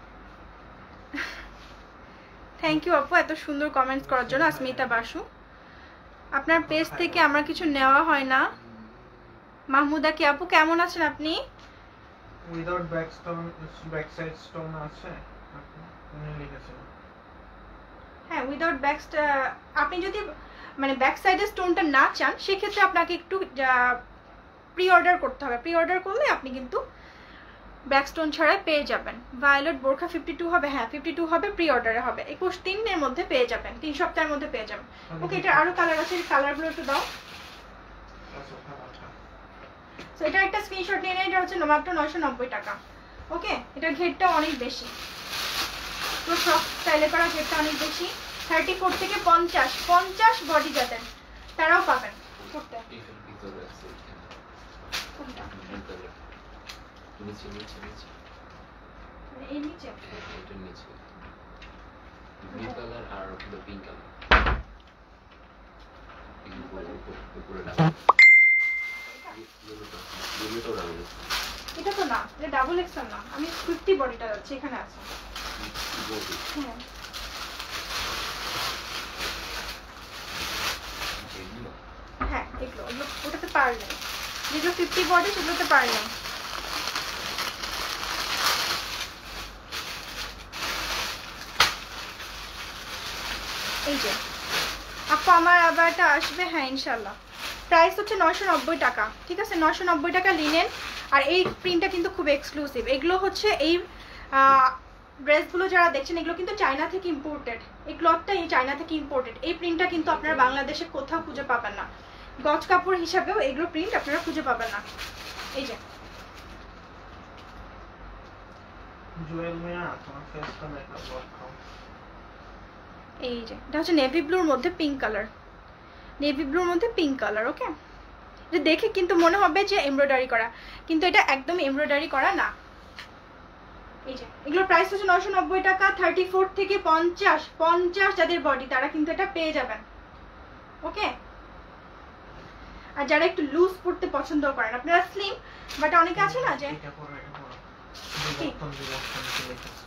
থ্যাংক ইউ আপু এত সুন্দর কমেন্টস করার জন্য। আসমিতা বাসু, আপনার পেজ থেকে আমার কিছু নেওয়া হয় না। মাহমুদা কি আপু কেমন আছেন আপনি? Without back stone back side stone আছে আপনি লিখেছেন। হ্যাঁ উইদাউট ব্যাক, আপনি যদি মানে ব্যাক সাইডের স্টোনটা না চান সেক্ষেত্রে আপনাকে একটু প্রি অর্ডার করতে হবে, প্রি অর্ডার করলে আপনি কিন্তু ব্যাকস্টোন ছাড়াই পেয়ে যাবেন। ভায়োলেট বোরখা ফিফটি টু হবে, হ্যাঁ ফিফটি টু হবে, প্রি অর্ডারে হবে, একুশ তিনের মধ্যে পেয়ে যাবেন, তিন সপ্তাহের মধ্যে পেয়ে যাবেন। ওকে, এটা আরো কালার আছে, কালারগুলো একটু দাও। সো এটা একটা স্ক্রিনশট নিয়ে নেন, এটা হচ্ছে মাত্র নয়শো নব্বই টাকা। ওকে, এটার ঘেরটা অনেক বেশি, তো সব স্টাইলে করা ঘেরটা অনেক বেশি। থার্টি ফোর থেকে পঞ্চাশ পঞ্চাশ বডি যাদের তারাও পাবেন করতে। এটার ভিতরে আছে এখানে কোনটা? ব্লু কালার নিচে নিচে নিচে মানে এর নিচে হ্যাঁ, এটার নিচে ব্লু কালার আর হলো পিঙ্ক কালার। উপরে উপরে ডাবল ইয়েলোটা ডাবল এটা তো না, এটা ডাবল এক্সেল না, আমি ফিফটি বডিটা যাচ্ছে এখানে আছে। বডি হ্যাঁ এগুলো হ্যাঁ এগুলো এগুলো ওটাতে পার নেই, যেগুলো ফিফটি বডি সেগুলোতে পার নেই। এই যে আপু আমার আবার এটা আসবে, হ্যাঁ ইনশাল্লাহ। প্রাইস হচ্ছে নয়শো নব্বই টাকা, ঠিক আছে, নয়শো নব্বই টাকা লিনেন। আর এই প্রিন্টটা কিন্তু খুব এক্সক্লুসিভ, এগুলো হচ্ছে এই ড্রেসগুলো যারা দেখছেন এগুলো কিন্তু চায়না থেকে ইম্পোর্টেড, এই ক্লথটা এই চায়না থেকে ইম্পোর্টেড। এই প্রিন্টটা কিন্তু আপনারা বাংলাদেশে কোথাও খুঁজে পাবেন না, গজ কাপড় হিসাবেও এগুলো প্রিন্ট আপনারা খুঁজে পাবেন না। এই যে জুয়েল মিয়া তোমার ফেসটা মেকআপ করো। এই যে এটা হচ্ছে নেভি ব্লুর মধ্যে পিঙ্ক কালার, নেভি ব্লুর মধ্যে পিঙ্ক কালার। ওকে, এটা দেখে কিন্তু মনে হবে যে এমব্রয়ডারি করা, কিন্তু এটা একদম এমব্রয়ডারি করা না। এই যে এগুলোর প্রাইস হচ্ছে নয়শো নব্বই টাকা। থার্টি ফোর থেকে পঞ্চাশ পঞ্চাশ যাদের বডি তারা কিন্তু এটা পেয়ে যাবেন। ওকে, আর যারা একটু লুজ পড়তে পছন্দ করেন, আপনারা স্লিম বাট অনেকে আছে না যে এটা পরো এটা পরো কি? বিবর্তন বিবর্তন কি লিখেছে?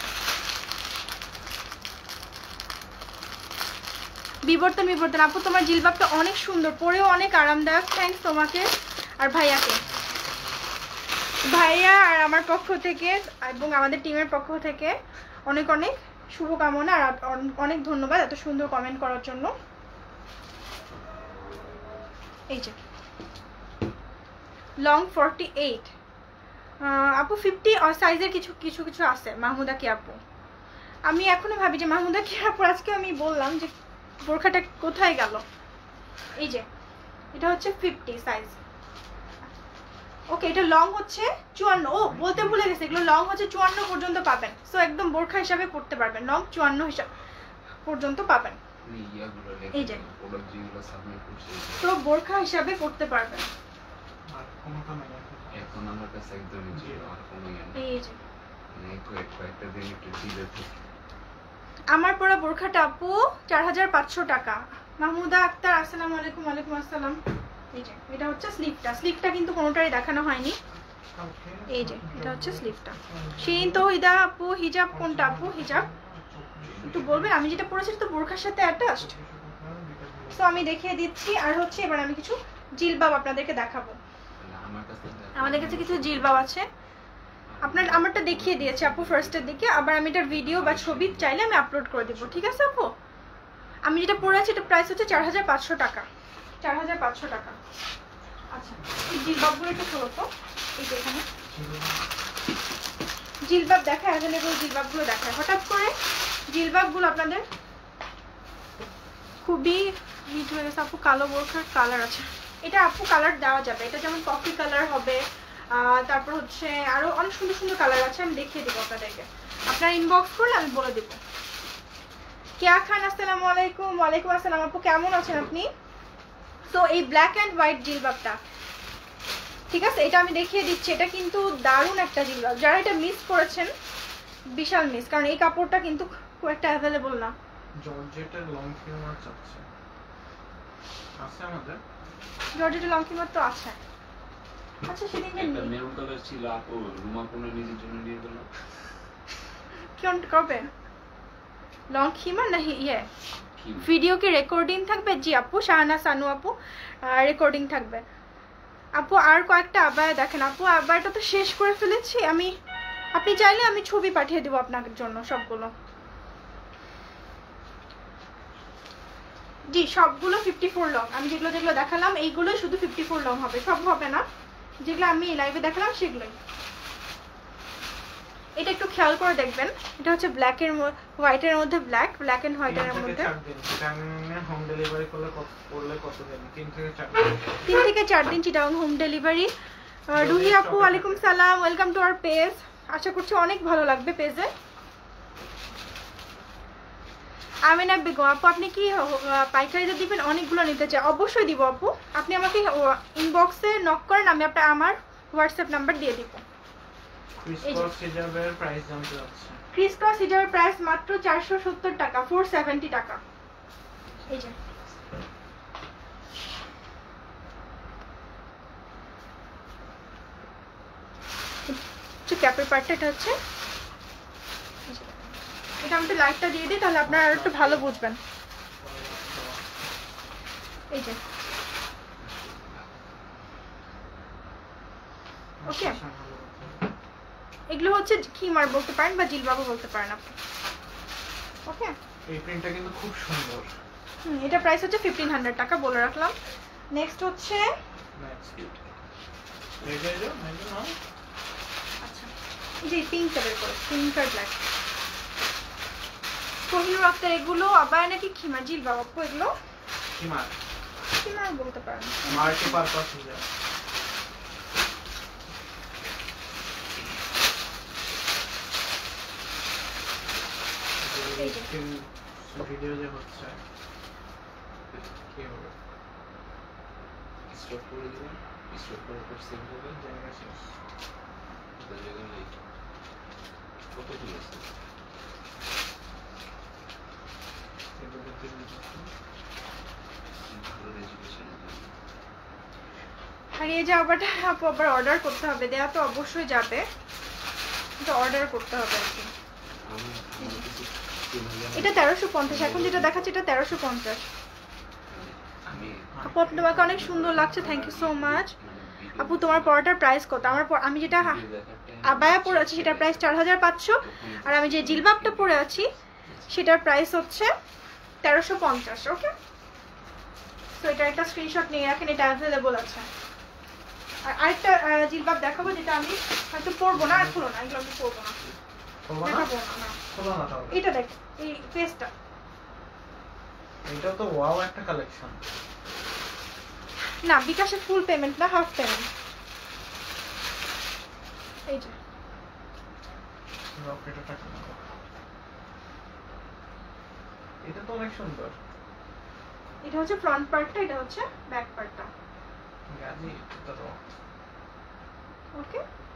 বিবর্তন বিবর্তন আপু তোমার জিলবাবটা অনেক সুন্দর, পরেও অনেক আরামদায়ক। থ্যাঙ্কস তোমাকে আর ভাইয়াকে, ভাইয়া আর আমার পক্ষ থেকে এবং আমাদের টিমের পক্ষ থেকে অনেক অনেক শুভকামনা আর অনেক ধন্যবাদ এত সুন্দর কমেন্ট করার জন্য। এই যে লং ফর্টি এইট আপু, ফিফটি সাইজের কিছু কিছু কিছু আছে মাহমুদা কি আপু। আমি এখনো ভাবি যে মাহমুদা কি আপু, আজকে আমি বললাম যে বোরখাটা কোথায় গেল। এই যে এটা হচ্ছে ফিফটি সাইজ। ওকে, এটা লং হচ্ছে চুয়ান্ন, ও বলতে ভুলে গেছে, এগুলো লং হচ্ছে চুয়ান্ন পর্যন্ত পাবেন। সো একদম বোরখা হিসাবে পড়তে পারবেন, লং চুয়ান্ন হিসাব পর্যন্ত পাবেন। এই যে তো বোরখা হিসাবে পড়তে পারবেন। আর কোনটা নাই এখন আমার কাছে একদমই জিরো, আর কোনো ইয়ে নেই। এই যে মানে কয়েক- কয়েকটা দিন একটু জিরো থেকে আমার পরা বোরখাটা আপু চার হাজার পাঁচশো টাকা। মাহমুদা আক্তার আসসালামু আলাইকুম। ওয়ালাইকুম আসসালাম। এই যে এটা হচ্ছে স্লিপটা, স্লিপটা কিন্তু কোনোটাই দেখানো হয়নি। এই যে এটা হচ্ছে স্লিপটা। শিরিন তৌহিদা আপু, হিজাব কোনটা আপু? হিজাব একটু বলবেন, আমি যেটা পরেছি তো বোরখার সাথে অ্যাটাচড, সো আমি দেখিয়ে দিচ্ছি। আর হচ্ছে এবার আমি কিছু জিলবাব আপনাদেরকে দেখাবো। আমার কাছে আমাদের কাছে কিছু জিলবাব আছে, আপনার আমারটা দেখিয়ে দিয়েছে আপু ফার্স্টের দিকে, আবার আমি এটার ভিডিও বা ছবি চাইলে আমি আপলোড করে দেবো, ঠিক আছে আপু? আমি যেটা পরেছি এটা প্রাইস হচ্ছে চার হাজার পাঁচশো টাকা, চার হাজার পাঁচশো টাকা। আচ্ছা, এই জিলবাবগুলো একটু খোলো তো। এই যে এখানে জিলবাব দেখায়, অ্যাভেলেবল জিলবাবগুলো দেখায়। হঠাৎ করে জিলবাবগুলো আপনাদের খুবই হিট হয়ে গেছে আপু। কালো বোরখার কালার আছে, এটা আপু কালার দেওয়া যাবে, এটা যেমন কফি কালার হবে, তারপর হচ্ছে আরো অনেক সুন্দর সুন্দর কালার আছে, আমি দেখিয়ে দেবো আপনাদেরকে। আপনারা ইনবক্স করলে আমি বলে দেবো। কেয়া খান আসসালামু আলাইকুম। ওয়ালাইকুম আসসালাম আপু, কেমন আছেন আপনি? তো এই ব্ল্যাক অ্যান্ড হোয়াইট জিলবাবটা, ঠিক আছে, এটা আমি দেখিয়ে দিচ্ছি। এটা কিন্তু দারুণ একটা জিলবাব, যারা এটা মিস করেছেন বিশাল মিস, কারণ এই কাপড়টা কিন্তু খুব একটা অ্যাভেলেবল না। জর্জেটের লং ফিউমার চাচ্ছে আছে আমাদের, জর্জেটের লং ফিউমার তো আছে। আচ্ছা, সেদিন যে একটা মেরুন কালার ছিল আপু, রুমা কোনো নিজের জন্য নিয়ে গেল। কোন কবে লং খিমার না ইয়ে কি ভিডিও কি রেকর্ডিং থাকবে? জি আপু, শাহানা সানু আপু, রেকর্ডিং থাকবে আপু। আর কয়েকটা আবায়া দেখেন আপু, আবায়াটা তো শেষ করে ফেলেছি আমি, আপনি চাইলে আমি ছবি পাঠিয়ে দেবো আপনার জন্য সবগুলো। জি সবগুলো ফিফটি ফোর লং, আমি যেগুলো যেগুলো দেখালাম এইগুলো শুধু ফিফটি ফোর লং হবে, সব হবে না। যেগুলো আমি লাইভে দেখালাম সেগুলোই। এটা একটু খেয়াল করে দেখবেন, এটা হচ্ছে ব্ল্যাক এর হোয়াইটের মধ্যে ব্ল্যাক, ব্ল্যাক এন্ড হোয়াইটের মধ্যে। হোম ডেলিভারি করলে কত করলে কত দিন? তিন থেকে চার দিন। তিন থেকে চার দিন চিটাং হোম ডেলিভারি। রুহি আপু ওয়ালাইকুম সালাম, ওয়েলকাম টু আওয়ার পেজ। আশা করছি অনেক ভালো লাগবে পেজে। আমিনা বেগম আপু আপনি কি পাইকারিতে দিবেন? অনেকগুলো নিতে চাই। অবশ্যই দিব আপু, আপনি আমাকে ইনবক্সে নক করেন, আমি আপনার আমার হোয়াটসঅ্যাপ নাম্বার দিয়ে দিব। ক্রিসক্রস হিজাবের প্রাইস জানতে চাচ্ছি। ক্রিসক্রস হিজাবের প্রাইস মাত্র চারশো সত্তর টাকা, ফোর সেভেন্টি টাকা। এই যে ক্যাপের পার্টটা এটা হচ্ছে, এটা আমি একটু লাইটটা দিয়ে দিই তাহলে আপনারা আর একটু ভালো বুঝবেন। এই যে ওকে, এগুলো হচ্ছে খিমার বলতে পারেন বা জিলবাবু বলতে পারেন আপনি। ওকে, এই প্রিন্টটা কিন্তু খুব সুন্দর। হুম, এটা প্রাইস হচ্ছে ফিফটিন হান্ড্রেড টাকা বলে রাখলাম। নেক্সট হচ্ছে আচ্ছা এই যে পিঙ্ক কালার করে, পিঙ্ক আর ব্ল্যাক কোহিনুর আক্তার। এগুলো আবার নাকি খিমার জিলবাবু আপু? এগুলো খিমার খিমার বলতে পারেন, মাল্টি পারপাস হিজাব। ভিডিও যে হচ্ছে কি হবে? স্টপ করে দিবেন, স্টপ করে পর সেভ হবে। জায়গা শেষ। এটা জায়গা নেই। কত কি আছে? এগুলো তিন দিন। ভালো রেজুলেশনের জন্য। হারিয়ে যাওয়াটা আপু আবার অর্ডার করতে হবে। দেয়া তো অবশ্যই যাবে, কিন্তু অর্ডার করতে হবে আর কি। আমি আমার কিছু তিন হাজার এটা তেরোশো পঞ্চাশ, এখন যেটা দেখাচ্ছে এটা তেরোশো পঞ্চাশ। আমি আপু তোমাকে অনেক সুন্দর লাগছে, থ্যাংক ইউ সো মাচ। আপু তোমার পরাটার প্রাইস কত? আমার পর- আমি যেটা আবায়া পরে আছি সেটার প্রাইস চার হাজার পাঁচশো, আর আমি যে জিলবাবটা পরে আছি সেটার প্রাইস হচ্ছে তেরোশো পঞ্চাশ। ওকে, তো এটার একটা স্ক্রিনশট নিয়ে রাখেন, এটা অ্যাভেলেবল আছে। আর আরেকটা আহ, জিলবাব দেখাবো যেটা আমি হয়তো পরবো না, আর খুলো না, এগুলো আমি পরবো না, খোলো না? দেখাবো না, না। খোলো না তাহলে। এটা দেখ, এই ফেসটা এটা তো ওয়াও একটা কালেকশন। না, বিকাশে ফুল পেমেন্ট না, হাফ পেমেন্ট। এই যে রকেটটা টাকা না। এটা তো অনেক সুন্দর। এটা হচ্ছে ফ্রন্ট পার্টটা, এটা হচ্ছে ব্যাক পার্টটা। গাজি এটা তো ওকে,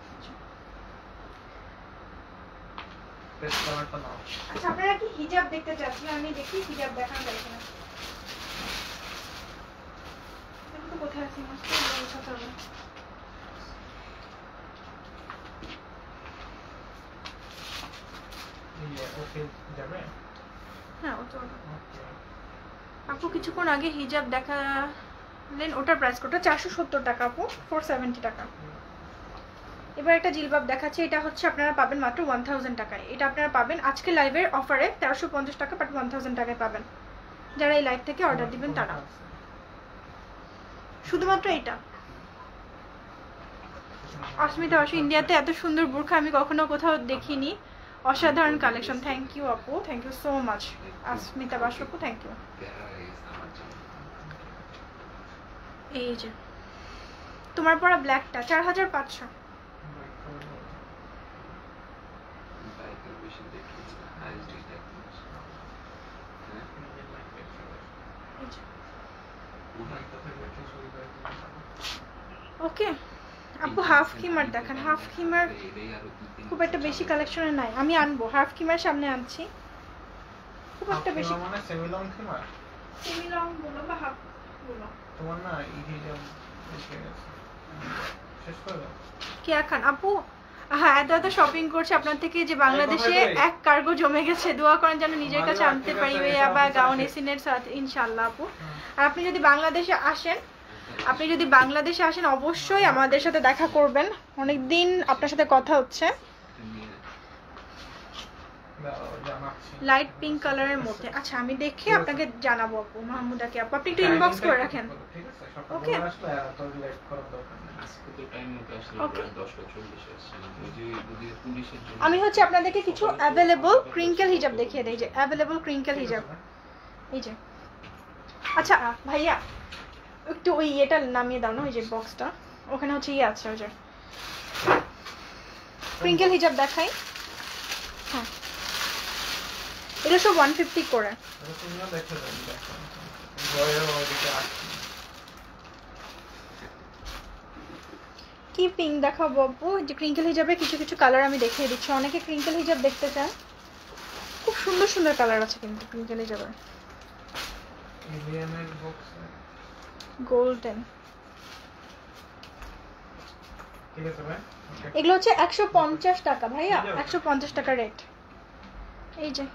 পেস্ট কালারটা নাও। আচ্ছা আপনারা কি হিজাব দেখতে চাচ্ছেন? আমি দেখি হিজাব দেখানো যায় কিনা। দেখো তো কোথায় আছে মাস্টার, বোঝাতে হবে। ইয়ে ওকে যাবে। হ্যাঁ, ওটা ওটা। ওকে। আপু কিছুক্ষণ আগে হিজাব দেখালেন, ওটার প্রাইস কত? চারশো সত্তর টাকা আপু, ফোর সেভেন্টি টাকা। এবার একটা জিলবাব দেখাচ্ছে, এটা হচ্ছে আপনারা পাবেন মাত্র ওয়ান থাউজেন্ড টাকায়। এটা আপনারা পাবেন আজকে লাইভের অফারে তেরোশো পঞ্চাশ টাকা, বাট ওয়ান থাউজেন্ড টাকায় পাবেন যারা এই লাইভ থেকে অর্ডার দিবেন তারা। শুধুমাত্র এটা। অস্মিতা বাসু, ইন্ডিয়াতে এত সুন্দর বোরখা আমি কখনো কোথাও দেখিনি, অসাধারণ কালেকশন। থ্যাংক ইউ আপু, thank you so much. Asmita Basu আপু, থ্যাংক ইউ। আমার জন্য এই যে তোমার পরা ব্ল্যাকটা চার হাজার পাঁচশো। বাইকের বেশি দেখি আইএসডি দেখি। হ্যাঁ, ওকে আপু, হাফ খিমার দেখান। হাফ খিমার এটাই আরো দুই তিন খুব একটা বেশি কালেকশনে নাই, আমি আনবো। হাফ খিমার সামনে আনছি, খুব একটা বেশি। মানে সেমি লং খিমার সেমি লং বলো বা হাফ বলো। তোমার না এই হিজাব এসে গেছে। শেষ করে দাও। কেয়া খান আপু, হ্যাঁ এত এত শপিং করছে আপনার থেকে যে বাংলাদেশে এক কার্গো জমে গেছে। দোয়া করেন যেন নিজের কাছে আনতে পারি ভাইয়া বা গাউন এসিনের সাথে ইনশাআল্লাহ আপু। আর আপনি যদি বাংলাদেশে আসেন, আপনি যদি বাংলাদেশে আসেন অবশ্যই আমাদের সাথে দেখা করবেন। অনেকদিন আপনার সাথে কথা হচ্ছে। দাও জামা পাচ্ছি লাইট পিঙ্ক কালারের মধ্যে। আচ্ছা আমি দেখে আপনাকে জানাবো আপু, মাহমুদাকে আপু আপনি একটু ইনবক্স করে রাখেন। ঠিক আছে ওকে সকালবেলা আসলে এত লেট করার দরকার নেই। আজকে তো টাইম মতো আসলে Okay. প্রায় দশটা চল্লিশ আসছে যদি যদি পুলিশের জন্য আমি হচ্ছে আপনাদেরকে কিছু অ্যাভেলেবল ক্রিঙ্কেল হিজাব দেখিয়ে দেই, যে অ্যাভেলেবল ক্রিঙ্কেল হিজাব এই যে। আচ্ছা আহ, ভাইয়া একটু ওই এটা নামিয়ে দাও না, ওই যে বক্সটা ওখানে হচ্ছে ইয়ে আছে ওই যে ক্রিঙ্কেল হিজাব দেখাই। হ্যাঁ এটা সব ওয়ান ফিফটি করে। এটা তুমিও দেখে দাও দেখো ঘরে ওদিকে আসছি কি পিঙ্ক দেখাবো আপু, যে ক্রিঙ্কেল হিজাবের কিছু কিছু কালার আমি দেখিয়ে দিচ্ছি। অনেকে ক্রিঙ্কেল হিজাব দেখতে চান, খুব সুন্দর সুন্দর কালার আছে কিন্তু ক্রিঙ্কেল হিজাবের। এলিয়ানের বক্স গোল্ডেন ঠিক আছে ভাই ওকে এগুলো হচ্ছে একশো পঞ্চাশ টাকা ভাইয়া, একশো পঞ্চাশ টাকা রেট। এই যে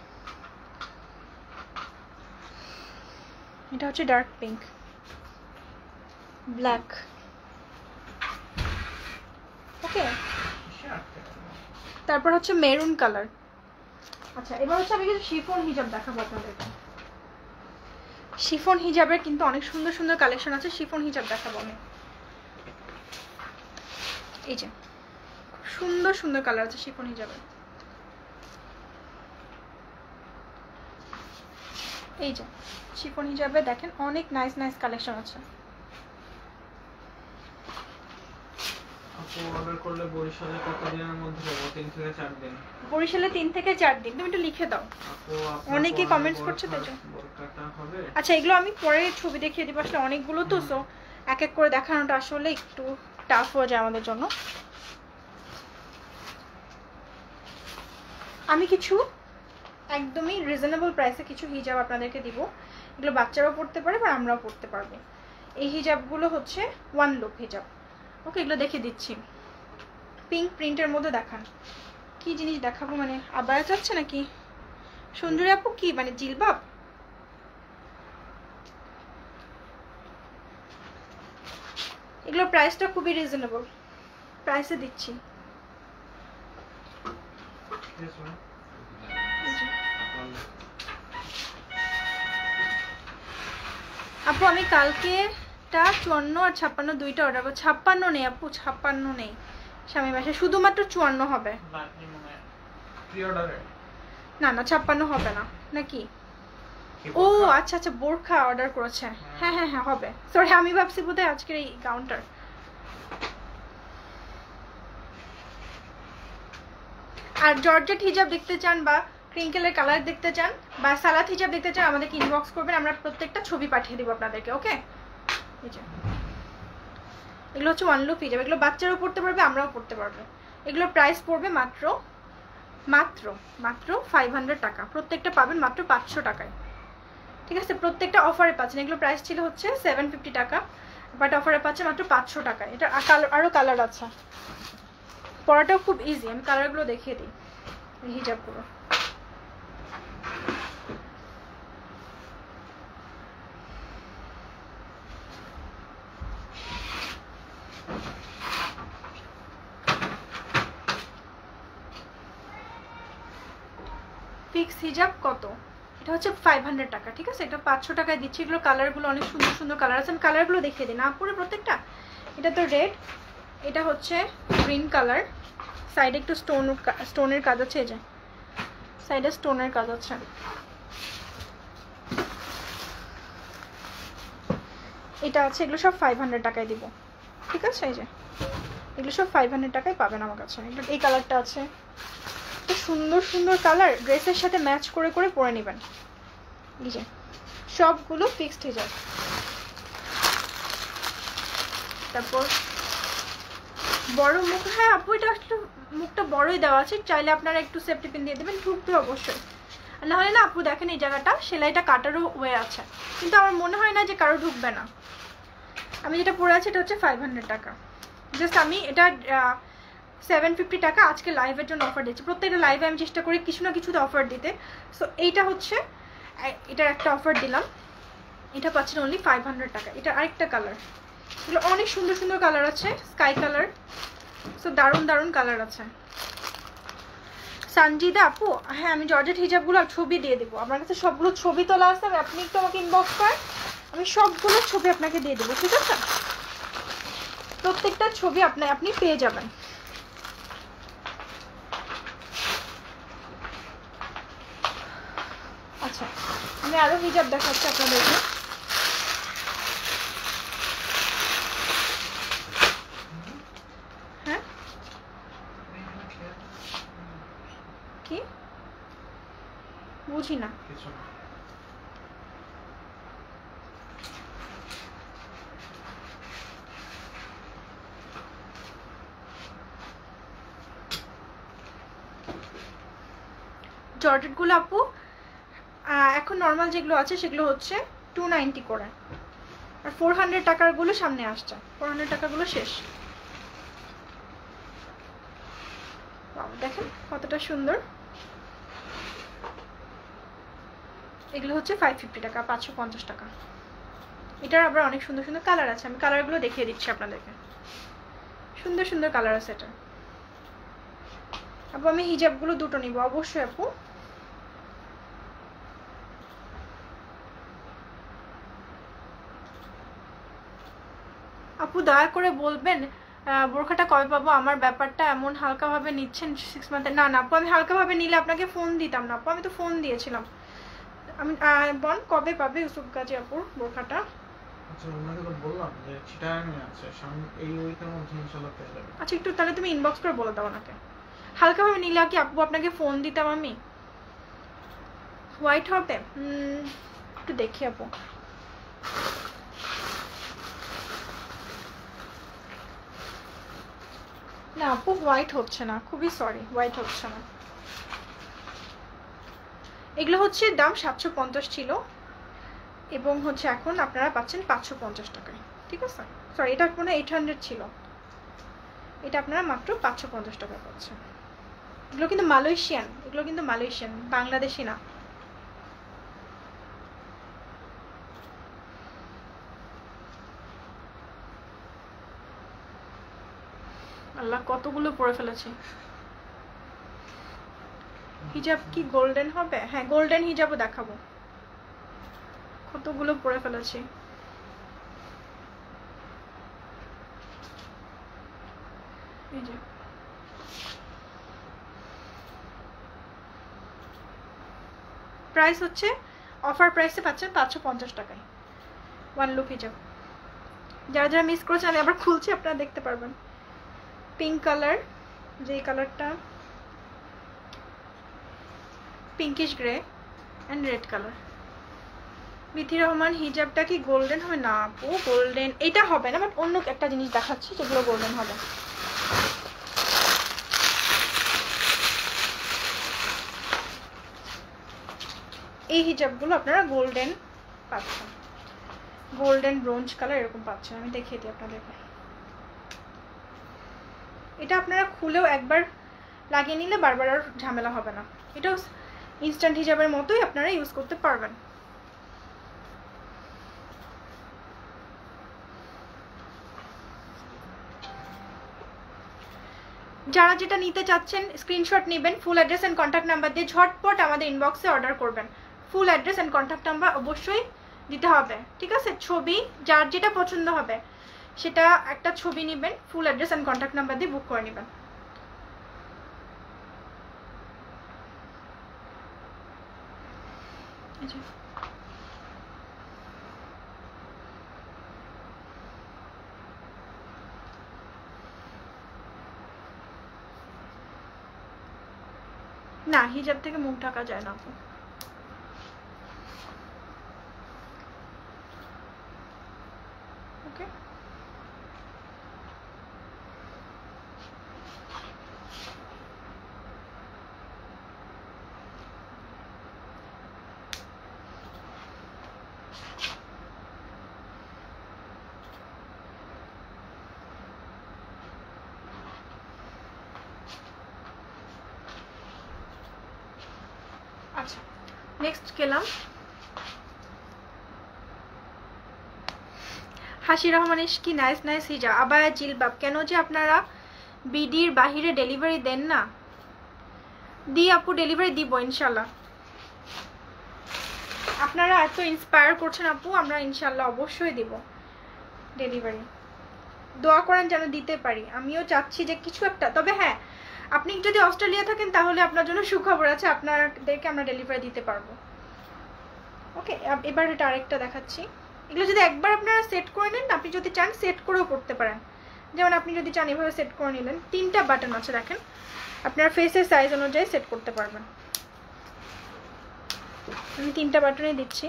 এটা হচ্ছে ডার্ক পিঙ্ক, ব্ল্যাক। ওকে তারপর হচ্ছে মেরুন কালার। আচ্ছা এবার হচ্ছে আমি কিছু শিফন হিজাব দেখাবো আপনাদেরকে। শিফন হিজাবের কিন্তু অনেক সুন্দর সুন্দর কালেকশন আছে, শিফন হিজাব দেখাবো আমি। এই যে খুব সুন্দর সুন্দর কালার আছে শিফন হিজাবের। এই যে শিফন হিজাবে দেখেন অনেক নাইস নাইস কালেকশন আছে। আপু অর্ডার করলে বরিশালে কত দিনের মধ্যে পাবো? তিন থেকে চার দিন। বরিশালে তিন থেকে চার দিন, তুমি একটু লিখে দাও। আপু আপনার অনেকে পরে comments বড় করছে তো খারাপ যে। বোরকাটা হবে? আচ্ছা এগুলো আমি পরে ছবি দেখিয়ে দিব, আসলে অনেকগুলো তো, সো এক এক করে দেখানোটা আসলে একটু টাফ হয়ে যায় আমাদের জন্য। আমি কিছু একদমই রিজনেবল প্রাইসে কিছু হিজাব আপনাদেরকে দিব, এগুলো বাচ্চারাও পড়তে পারে বা আমরাও পড়তে পারবো। এই হিজাবগুলো হচ্ছে ওয়ান লুক হিজাব। ওকে এগুলো দেখিয়ে দিচ্ছি, পিঙ্ক প্রিন্টের মধ্যে দেখান। কি জিনিস দেখাবো, মানে আবায়া চাচ্ছে নাকি সঞ্জুরি আপু, কি মানে জিলবাব? এগুলো প্রাইসটা খুবই রিজনেবল প্রাইসে দিচ্ছি। Yes, ma'am. আপু আমি কালকেটা চুয়ান্ন আর ছাপ্পান্ন দুইটা অর্ডার করবো। ছাপ্পান্ন নেই আপু, ছাপ্পান্ন নেই স্বামী বাসায়, শুধুমাত্র চুয়ান্ন হবে। না, এই মনে হয় pre-order এ। না না ছাপ্পান্ন হবে না নাকি? কি ও বোরখা? আচ্ছা আচ্ছা বোরখা অর্ডার করেছে, হ্যাঁ হ্যাঁ হ্যাঁ হবে। সরি আমি ভাবছি বোধহয় আজকের এই কাউন্টার। আর জর্জেট হিজাব দেখতে চান বা ক্রিঙ্কেলের কালার দেখতে চান বা সালাদ হিজাব দেখতে চান, আমাদেরকে ইনবক্স করবেন, আমরা প্রত্যেকটা ছবি পাঠিয়ে দিব আপনাদেরকে। ওকে এই যে এগুলো হচ্ছে ওয়ান লুক হিজাব, এগুলো বাচ্চারাও পড়তে পারবে আমরাও পড়তে পারবো। এগুলোর প্রাইস পড়বে মাত্র মাত্র মাত্র ফাইভ হান্ড্রেড টাকা, প্রত্যেকটা পাবেন মাত্র পাঁচশো টাকায়। ঠিক আছে প্রত্যেকটা অফারে পাচ্ছেন, এগুলো প্রাইস ছিল হচ্ছে সেভেন ফিফটি টাকা, বাট অফারে পাচ্ছে মাত্র পাঁচশো টাকায়। এটা আরও কালার আছে, পড়াটাও খুব ইজি। আমি কালারগুলো দেখিয়ে দিই এই হিজাবগুলো। ফিক্স হিজাব কত? এটা হচ্ছে ফাইভ হান্ড্রেড টাকা। ঠিক আছে এটা পাঁচশো টাকায় দিচ্ছি। এগুলো কালারগুলো অনেক সুন্দর সুন্দর কালার আছে, আমি কালারগুলো দেখিয়ে দিই না পুরো প্রত্যেকটা। এটা তো রেড, এটা হচ্ছে গ্রিন কালার, সাইডে একটু স্টোন স্টোনের কাজ আছে, এই যে সাইডে স্টোনের কাজ আছে। এটা আছে, এগুলো সব ফাইভ হান্ড্রেড টাকায় দিব। ঠিক আছে এই যে এগুলো সব ফাইভ হান্ড্রেড টাকায় পাবেন আমার কাছে। এই কালারটা আছে, সুন্দর সুন্দর কালার, ড্রেসের সাথে ম্যাচ করে করে পরে নেবেন। এই যে সবগুলো ফিক্সড হয়ে যায়। তারপর বড় মুখ, হ্যাঁ আপু এটা আসলে মুখটা বড়ই দেওয়া আছে, চাইলে আপনারা একটু সেফটি পিন দিয়ে দেবেন, ঢুকবে অবশ্যই। আর না হলে না আপু দেখেন এই জায়গাটা সেলাইটা কাটারও ওয়ে আছে, কিন্তু আমার মনে হয় না যে কারো ঢুকবে না। আমি যেটা পরে আছি এটা হচ্ছে ফাইভ হান্ড্রেড টাকা। জাস্ট আমি এটা সেভেন ফিফটি টাকা আজকে লাইভের জন্য অফার দিচ্ছি। প্রত্যেকটা লাইভে আমি চেষ্টা করি কিছু না কিছুতে অফার দিতে। সো এইটা হচ্ছে এটার একটা অফার দিলাম, এটা পাচ্ছেন অনলি ফাইভ হান্ড্রেড টাকা। এটা আরেকটা কালার, এগুলো অনেক সুন্দর সুন্দর কালার আছে, স্কাই কালার, সো দারুণ দারুণ কালার আছে। সঞ্জিদা আপু, হ্যাঁ আমি জর্জেট হিজাবগুলো ছবি দিয়ে দেবো। আমার কাছে সবগুলো ছবি তোলা আছে, আপনি একটু আমাকে ইনবক্স করেন, আমি সবগুলো ছবি আপনাকে দিয়ে দেবো, ঠিক আছে? প্রত্যেকটা ছবি আপনি আপনি পেয়ে যাবেন। আচ্ছা, আমি আরো হিজাব দেখাচ্ছি আপনাদেরকে। হ্যাঁ কি বুঝি না। কিছু না। জর্জেটগুলো আপু এখন নর্মাল যেগুলো আছে সেগুলো হচ্ছে টু নাইনটি করে, আর ফোর হান্ড্রেড টাকারগুলো সামনে আসছে, ফোর হান্ড্রেড টাকাগুলো শেষ। দেখেন কতটা সুন্দর, এগুলো হচ্ছে ফাইভ ফিফটি টাকা, পাঁচশো পঞ্চাশ টাকা। এটার আবার অনেক সুন্দর সুন্দর কালার আছে, আমি কালারগুলো দেখিয়ে দিচ্ছি আপনাদেরকে। সুন্দর সুন্দর কালার আছে এটা। আপু আমি হিজাবগুলো দুটো নিব অবশ্যই আপু। আপু দয়া করে বলবেন বোরখাটা কবে পাবো? আমার ব্যাপারটা এমন হালকাভাবে নিচ্ছেন সিক্স মান্থে। না না আপু, আমি হালকাভাবে নিলে আপনাকে ফোন দিতাম না আপু, আমি তো ফোন দিয়েছিলাম। আমি বল কবে পাবে ইউসুফ গাজী আপুর বোরখাটা? আচ্ছা ওনাকে তো বললাম যে চিটাগাং এ আছে, সামনে এই উইকের মধ্যে ইনশাআল্লাহ পেয়ে যাবে। আচ্ছা একটু তাহলে তুমি ইনবক্স করে বলে দাও ওনাকে। হালকাভাবে নিলে কি আপু আপনাকে ফোন দিতাম আমি। হোয়াইট হবে একটু দেখি আপু। না আপু হোয়াইট হচ্ছে না, খুবই সরি, হোয়াইট হচ্ছে না। এগুলো হচ্ছে দাম সাতশো পঞ্চাশ ছিল এবং হচ্ছে এখন আপনারা পাচ্ছেন পাঁচশো পঞ্চাশ টাকায়, ঠিক আছে? সরি এটা কোনো এইট হান্ড্রেড ছিল, এটা আপনারা মাত্র পাঁচশো পঞ্চাশ টাকা পাচ্ছেন। এগুলো কিন্তু মালয়েশিয়ান, এগুলো কিন্তু মালয়েশিয়ান, বাংলাদেশি না। আল্লাহ কতগুলো পরে ফেলেছি। হিজাব কি গোল্ডেন হবে? হ্যাঁ গোল্ডেন হিজাবও দেখাবো, কতগুলো পরে ফেলেছি। এই যে প্রাইস হচ্ছে অফার প্রাইসে পাচ্ছেন পাঁচশো পঞ্চাশ টাকায় ওয়ান লুক হিজাব। যারা যারা মিস করেছেন আমি আবার খুলছি, আপনারা দেখতে পারবেন। পিঙ্ক কালার, যে কালারটা pinkish grey and red colour. Bithi Rahman হিজাবটা কি গোল্ডেন হবে? না আপু গোল্ডেন এটা হবে না, বাট অন্য একটা জিনিস দেখাচ্ছি যেগুলো গোল্ডেন হবে। এই হিজাবগুলো আপনারা গোল্ডেন পাচ্ছেন, গোল্ডেন ব্রোঞ্জ কালার এরকম পাচ্ছেন। আমি দেখিয়ে দিই আপনাদেরকে। এটা আপনারা খুলেও একবার লাগিয়ে নিলে বারবার আর ঝামেলা হবে না। এটাও ইনস্ট্যান্ট হিজাবের মতোই আপনারা ইউজ করতে পারবেন। যারা যেটা নিতে চাচ্ছেন স্ক্রিনশট নেবেন, full address and contact number দিয়ে ঝটপট আমাদের ইনবক্সে অর্ডার করবেন। Full address and contact number অবশ্যই দিতে হবে, ঠিক আছে? ছবি যার যেটা পছন্দ হবে সেটা একটা ছবি নেবেন, full address and contact number দিয়ে বুক করে নেবেন। না হিজাব থেকে মুখ ঢাকা যায় না আপু। ওকে আচ্ছা নেক্সট গেলাম হাসি রহমানিস কি নাইস নাইস হিজাব আবায়া জিলবাব। কেন যে আপনারা বিডির বাহিরে ডেলিভারি দেন না? দি আপু, ডেলিভারি দিব ইনশাল্লাহ। আপনারা এত ইন্সপায়ার করছেন আপু, আমরা ইনশাল্লাহ অবশ্যই দিব ডেলিভারি। দোয়া করেন যেন দিতে পারি, আমিও চাচ্ছি যে কিছু একটা। তবে হ্যাঁ, আপনি যদি অস্ট্রেলিয়া থাকেন তাহলে আপনার জন্য সুখবর আছে, আপনাদেরকে আমরা ডেলিভারি দিতে পারবো। ওকে, এবার এটা আরেকটা দেখাচ্ছি। এগুলো যদি একবার আপনারা সেট করে নেন, আপনি যদি চান সেট করেও করতে পারেন। যেমন আপনি যদি চান এভাবে সেট করে নিলেন, তিনটা বাটন আছে দেখেন, আপনার ফেসের সাইজ অনুযায়ী সেট করতে পারবেন। আমি তিনটা বাটনই দিচ্ছি।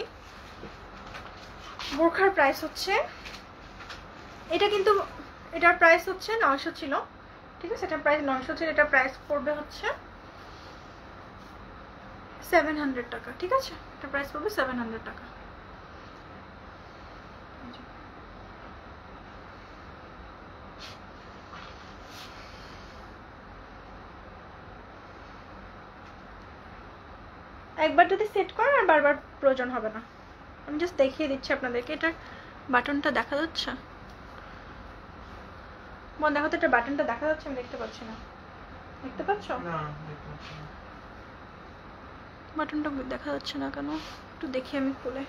বোরখার প্রাইস হচ্ছে, এটা কিন্তু এটার প্রাইস হচ্ছে নয়শো ছিল, ঠিক আছে, এটার প্রাইস নয়শো ছিল, এটার প্রাইস পড়বে হচ্ছে সেভেন হান্ড্রেড টাকা, ঠিক আছে, এটার প্রাইস পড়বে সেভেন হান্ড্রেড টাকা। একবার যদি সেট করেন আর বারবার প্রয়োজন হবে না। আমি জাস্ট দেখিয়ে দিচ্ছি আপনাদেরকে। এটার বাটনটা দেখা যাচ্ছে? মন দেখো তো, এটা বাটনটা দেখা যাচ্ছে? আমি দেখতে পাচ্ছি না, দেখতে পাচ্ছ? না, দেখতে পাচ্ছি না। বাটনটা দেখা যাচ্ছে না কেন? একটু দেখি আমি খুলে।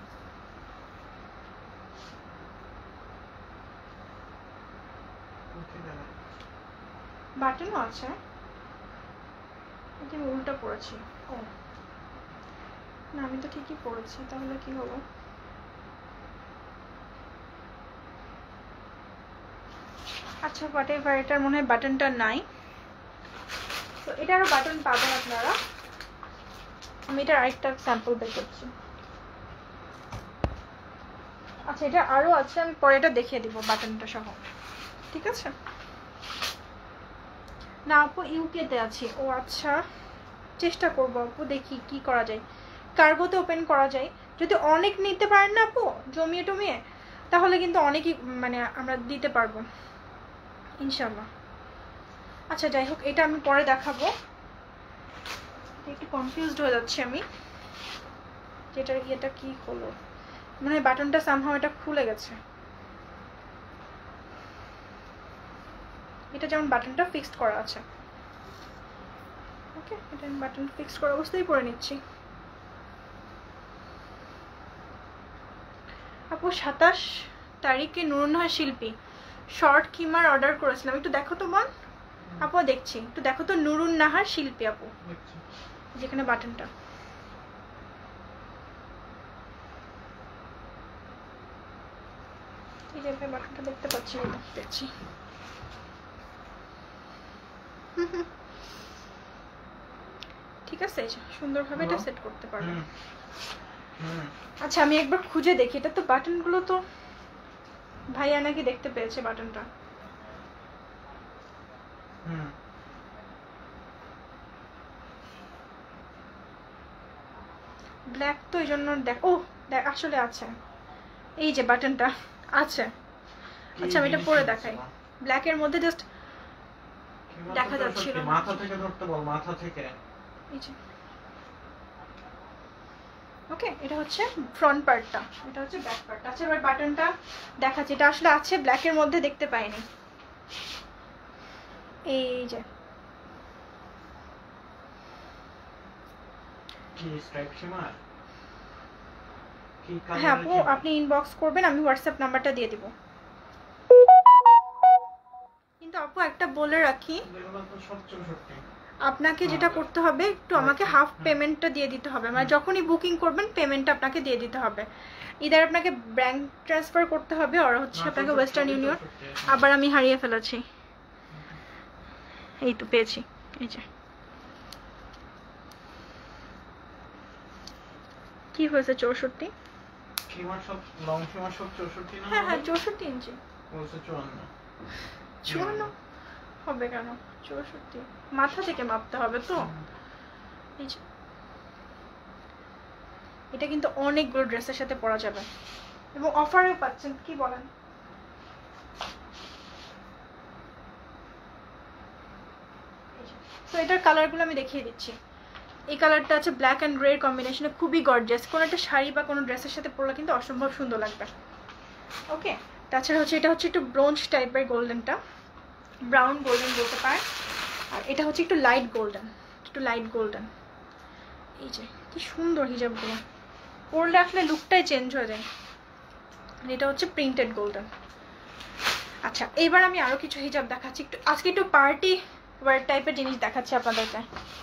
বাটনও আছে, আমি উল্টা পড়েছি। ও না, আমি তো ঠিকই পড়েছি, তাহলে কি হলো? আচ্ছা, হোয়াট এভার, এটার মনে হয় বাটনটা নাই, তো এটারও বাটন পাবেন আপনারা। আমি এটার আরেকটা স্যাম্পল বের করছি। আচ্ছা, এটা আরো আছে, আমি পরে এটা দেখিয়ে দিব বাটনটা সহ, ঠিক আছে? না আপু, ইউকেতে আছি। ও আচ্ছা, চেষ্টা করবো আপু, দেখি কি করা যায়। কার্গোতে ওপেন করা যায়, যদি অনেক নিতে পারেন না আপু, জমিয়ে টমিয়ে, তাহলে কিন্তু অনেকই মানে আমরা দিতে পারবো ইনশাল্লাহ। আচ্ছা যাই হোক, এটা আমি পরে দেখাবো। একটু কনফিউজড হয়ে যাচ্ছি আমি, যেটার ইয়েটা কি হলো, মনে হয় বাটনটা সামহাও এটা খুলে গেছে। এটা যেমন বাটনটা ফিক্সড করা আছে, ওকে, এটা আমি বাটন ফিক্সড করা অবস্থায় পরে নিচ্ছি। আপু সাতাশ তারিখে নুরুন্নাহার শিল্পী শর্ট কিমার অর্ডার করেছিলাম, একটু দেখো তো মন। আপু দেখছি, একটু দেখো তো, নুরুন্নাহার শিল্পী আপু, যেখানে বাটনটা। এই যে বাটনটা দেখতে পাচ্ছি, দেখছি। ঠিক আছে, সুন্দরভাবে এটা সেট করতে পারবে। আচ্ছা, আমি একবার খুঁজে দেখি, এটা তো বাটনগুলো তো ভাইয়া নাকি দেখতে পেয়েছে বাটনটা। হুম, ব্ল্যাক তো এই জন্য দেখ, ও দেখ আসলে আছে, এই যে বাটনটা আছে। আচ্ছা, আমি এটা পরে দেখাই। ব্ল্যাকের মধ্যে জাস্ট দেখা যাচ্ছিল, মাথা থেকে ধরতে বল, মাথা থেকে। এই যে ওকে, এটা হচ্ছে ফ্রন্ট পার্টটা, এটা হচ্ছে ব্যাক পার্টটা। আচ্ছা, এবার বাটনটা দেখাচ্ছি, এটা আসলে আছে ব্ল্যাকের মধ্যে, দেখতে পাইনি। এই যে কি স্ট্রাইপ শিমার, কি কালার? হ্যাঁ আপু, আপনি ইনবক্স করবেন, আমি হোয়াটসঅ্যাপ নাম্বারটা দিয়ে দিব। কিন্তু আপু একটা বলে রাখি, আপনাকে যেটা করতে হবে, একটু আমাকে হাফ পেমেন্টটা দিয়ে দিতে হবে, মানে যখনই বুকিং করবেন পেমেন্টটা আপনাকে দিয়ে দিতে হবে। ইদার আপনাকে ব্যাংক ট্রান্সফার করতে হবে, আর হচ্ছে আপনাকে ওয়েস্টার্ন ইউনিয়ন। আবার আমি হারিয়ে ফেলেছি, এই তো পেয়েছি, এই যে। কি হয়েছে? চৌষট্টি? হ্যাঁ হ্যাঁ, চৌষট্টি ইঞ্চি। চুয়ান্ন হবে কেন? চৌষট্টি মাথা থেকে মাপতে হবে তো। এই যে, এটা কিন্তু অনেকগুলো ড্রেসের সাথে পরা যাবে এবং অফারেও পাচ্ছেন, কি বলেন? তো এটার কালারগুলো আমি দেখিয়ে দিচ্ছি। এই কালারটা আছে ব্ল্যাক অ্যান্ড গ্রে কম্বিনেশনে, খুবই গর্জিয়াস। কোনো একটা শাড়ি বা কোনো ড্রেসের সাথে পরলে কিন্তু অসম্ভব সুন্দর লাগবে। ওকে, তাছাড়া হচ্ছে এটা হচ্ছে একটু ব্রোঞ্জ টাইপের, গোল্ডেনটা ব্রাউন গোল্ডেন বলতে পারে। আর এটা হচ্ছে একটু লাইট গোল্ডেন, একটু লাইট গোল্ডেন। এই যে কি সুন্দর হিজাবগুলো, পরলে আসলে লুকটাই চেঞ্জ হয়ে যায়। এটা হচ্ছে প্রিন্টেড গোল্ডেন। আচ্ছা এবার আমি আরো কিছু হিজাব দেখাচ্ছি, একটু আজকে একটু পার্টি ওয়্যার টাইপের জিনিস দেখাচ্ছি আপনাদেরকে।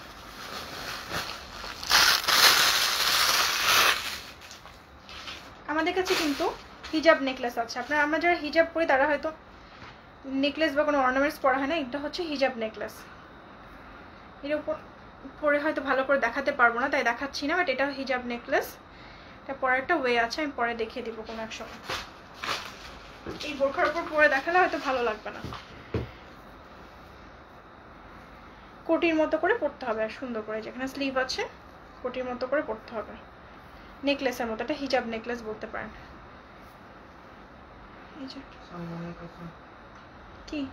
আমাদের কাছে কিন্তু হিজাব নেকলেস আছে। আপনারা আমরা যারা হিজাব পরি তারা হয়তো নেকলেস বা কোনো অর্নামেন্টস পরা হয় না, এটা হচ্ছে হিজাব নেকলেস। এর উপর পরে হয়তো ভালো করে দেখাতে পারবো না তাই দেখাচ্ছি না, বাট এটা হিজাব নেকলেস। এটা পরে একটা ওয়ে আছে, আমি পরে দেখিয়ে দিব কোনো এক সময়। এই বোরখার উপর পরে দেখালে হয়তো ভালো লাগবে না। কোটির মতো করে পরতে হবে আর সুন্দর করে, যেখানে স্লিভ আছে কোটির মতো করে পরতে হবে, নেকলেসের মতো। এটা হিজাব নেকলেস বলতে পারেন। এই যে কি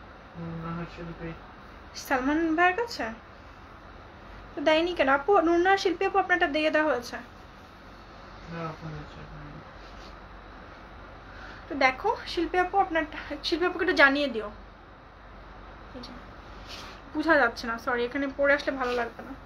সালমান ভাইয়ের কাছে তো দেয়নি কেন আপু? নুরনার শিল্পী আপু আপনারটা দিয়ে দেওয়া হয়েছে তো দেখো শিল্পী আপু আপনারটা, শিল্পী আপুকে একটু জানিয়ে দিও। এই যে বোঝা যাচ্ছে না, সরি, এখানে পরে আসলে ভালো লাগবে না।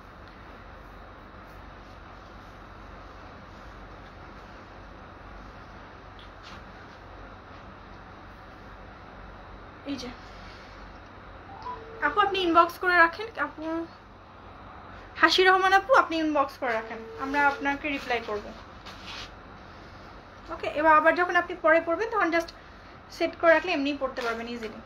এই যে আপু আপনি ইনবক্স করে রাখেন, আপু হাসি রহমান আপু আপনি ইনবক্স করে রাখেন, আমরা আপনাকে রিপ্লাই করব। ওকে, এবার আবার যখন আপনি পরে পড়বেন তখন জাস্ট সেট করে রাখলে এমনিই পড়তে পারবেন ইজিলি।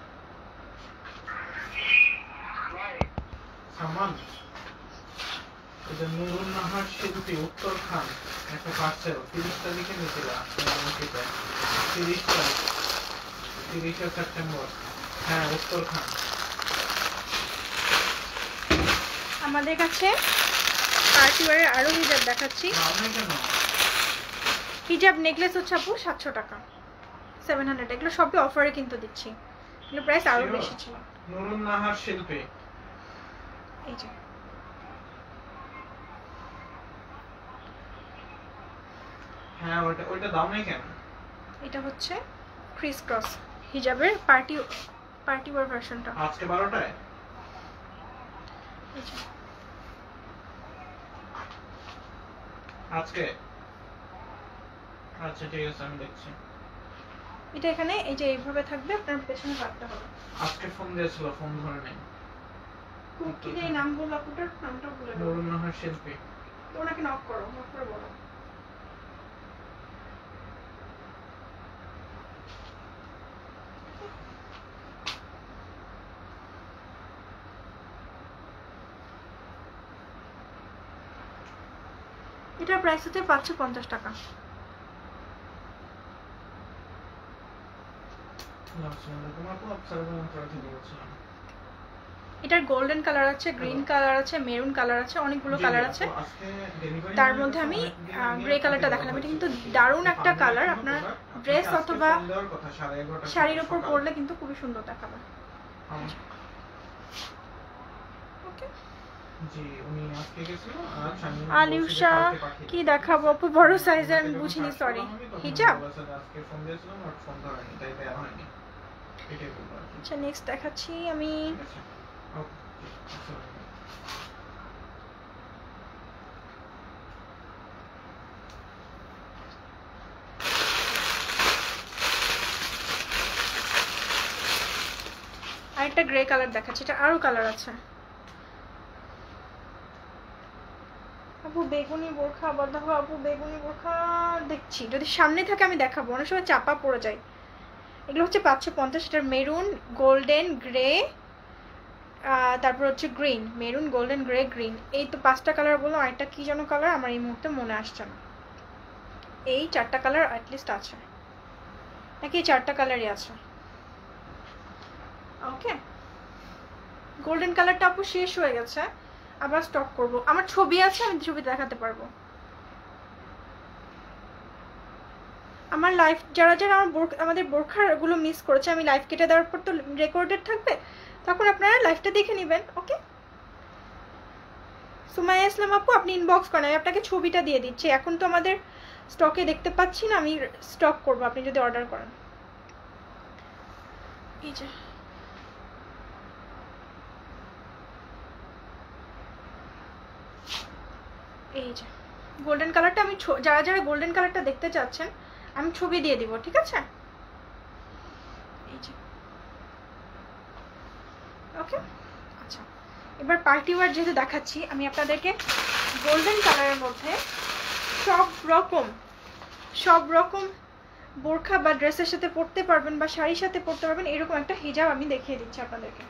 সামান এটা নুরুন নাহার শিল্পী উত্তর খান একটা পার্সেল তিরিশ তারিখে নিয়েছিল, তিরিশ তারিখ তিরিশে সেপ্টেম্বর। হ্যাঁ উত্তর খান। আমাদের কাছে পার্টি ওয়্যারের আরো হিজাব দেখাচ্ছি। হিজাব নেকলেস হচ্ছে আপু সাতশো টাকা, সেভেন হান্ড্রেড। এগুলো সবই অফারে কিন্তু দিচ্ছি, এগুলো প্রাইস আরো বেশি ছিল। নুরুন নাহার শিল্পী। এই যে হ্যাঁ ওটা ওটা দাম নেই কেন? এটা হচ্ছে ক্রিস ক্রস হিজাবের পার্টি পার্টি ওয়্যার ভার্সনটা। আজকে বারোটায় আজকে। আচ্ছা ঠিক আছে আমি দেখছি। এটা এখানে এই যে এইভাবে থাকবে, আপনার পেছনে রাখতে হবে। আজকে ফোন দিয়েছিল, ফোন ধরে নেই। কি যে নাম বললা পুটার নামটা ভুলে গেলাম। নুরুন নাহার শিল্পী। তো ওনাকে নক করো, নক করে বলো। এটার প্রাইস হচ্ছে পাঁচশো পঞ্চাশ টাকা। এটার গোল্ডেন কালার আছে, গ্রিন কালার আছে, মেরুন কালার আছে, অনেকগুলো কালার আছে। তার মধ্যে আমি গ্রে কালারটা দেখালাম। এটা কিন্তু দারুণ একটা কালার, আপনার ড্রেস অথবা শাড়ির উপর পরলে কিন্তু খুবই সুন্দর দেখাবে। আলিউশা কি দেখাবো আপু? বড় সাইজের আমি বুঝিনি, সরি। হিজাব আচ্ছা নেক্সট দেখাচ্ছি আমি। আরেকটা গ্রে কালার দেখাচ্ছি, এটা আরো কালার আছে। আপু বেগুনি বোরখা আবার দেখো, আপু বেগুনি বোরখা দেখছি, যদি সামনে থাকে আমি দেখাবো, অনেক সময় চাপা পড়ে যায়। এগুলো হচ্ছে পাঁচশো পঞ্চাশ। এটার মেরুন, গোল্ডেন, গ্রে, তারপর হচ্ছে green. Maroon, golden, grey, green, এই তো পাঁচটা কালার বললাম। আরেকটা কি যেন কালার আমার এই মুহূর্তে মনে আসছে না। এই চারটা কালার অ্যাটলিস্ট আছে নাকি? এই চারটা কালারই আছে। ওকে, গোল্ডেন কালারটা আপু শেষ হয়ে গেছে, আবার স্টক করব। আমার ছবি আছে, আমি ছবি দেখাতে পারবো। আমার লাইফ যারা যারা আমার আমাদের বোরখাগুলো মিস করেছে, আমি লাইভ কেটে দেওয়ার পর তো রেকর্ডেড থাকবে, তখন আপনারা লাইভটা দেখে নেবেন। ওকে, সুমাইয়া ইসলাম আপু আপনি ইনবক্স করেন, আমি আপনাকে ছবিটা দিয়ে দিচ্ছি। এখন তো আমাদের স্টকে দেখতে পাচ্ছি না, আমি স্টক করব আপনি যদি অর্ডার করেন। এই যে এই যে গোল্ডেন কালারটা আমি যারা যারা গোল্ডেন কালারটা দেখতে চাচ্ছেন আমি ছবি দিয়ে দিব, ঠিক আছে? এই যে ওকে। আচ্ছা এবার পার্টি ওয়্যার যেহেতু দেখাচ্ছি আমি আপনাদেরকে গোল্ডেন কালারের মধ্যে সব রকম সব রকম বোরখা বা ড্রেসের সাথে পরতে পারবেন বা শাড়ির সাথে পরতে পারবেন এরকম একটা হিজাব আমি দেখিয়ে দিচ্ছি আপনাদেরকে।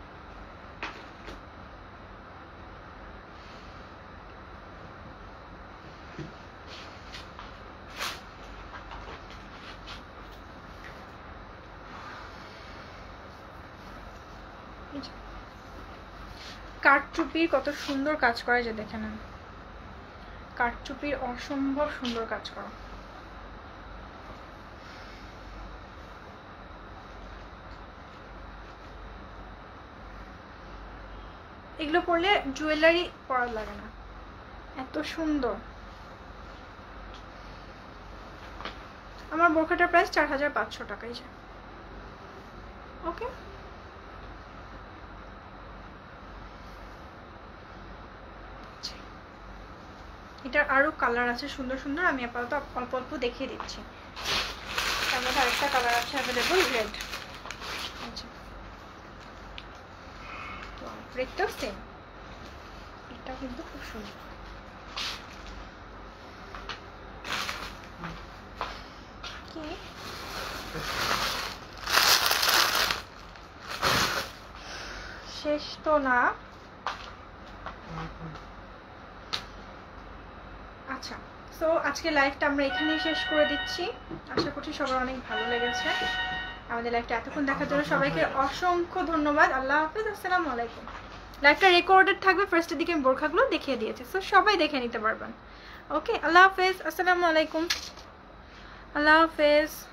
কাঠচুপির কত সুন্দর কাজ করা যে দেখে নেন, কাঠচুপির অসম্ভব সুন্দর কাজ করা। এগুলো পরলে জুয়েলারি পরা লাগে না, এত সুন্দর। আমার বোরখাটার প্রাইস চার হাজার পাঁচশো টাকাই যায়। ওকে এটার আরো কালার আছে সুন্দর সুন্দর, আমি আপাতত অল্প অল্প দেখিয়ে দিচ্ছি। তার মধ্যে আরেকটা কালার আছে অ্যাভেলেবল, রেড। আচ্ছা তো রেডটাও সেম, এটা কিন্তু খুব সুন্দর। কি শেষ তো না। আচ্ছা সো আজকে লাইভটা আমরা এখানেই শেষ করে দিচ্ছি। আশা করছি সবার অনেক ভালো লেগেছে। আমাদের লাইভটা এতক্ষণ দেখার জন্য সবাইকে অসংখ্য ধন্যবাদ। আল্লাহ হাফেজ, আসসালামু আলাইকুম। লাইভটা রেকর্ডেড থাকবে, ফার্স্টের দিকে আমি বোরখাগুলো দেখিয়ে দিয়েছি, সো সবাই দেখে নিতে পারবেন। ওকে আল্লাহ হাফেজ, আসসালামু আলাইকুম, আল্লাহ হাফেজ।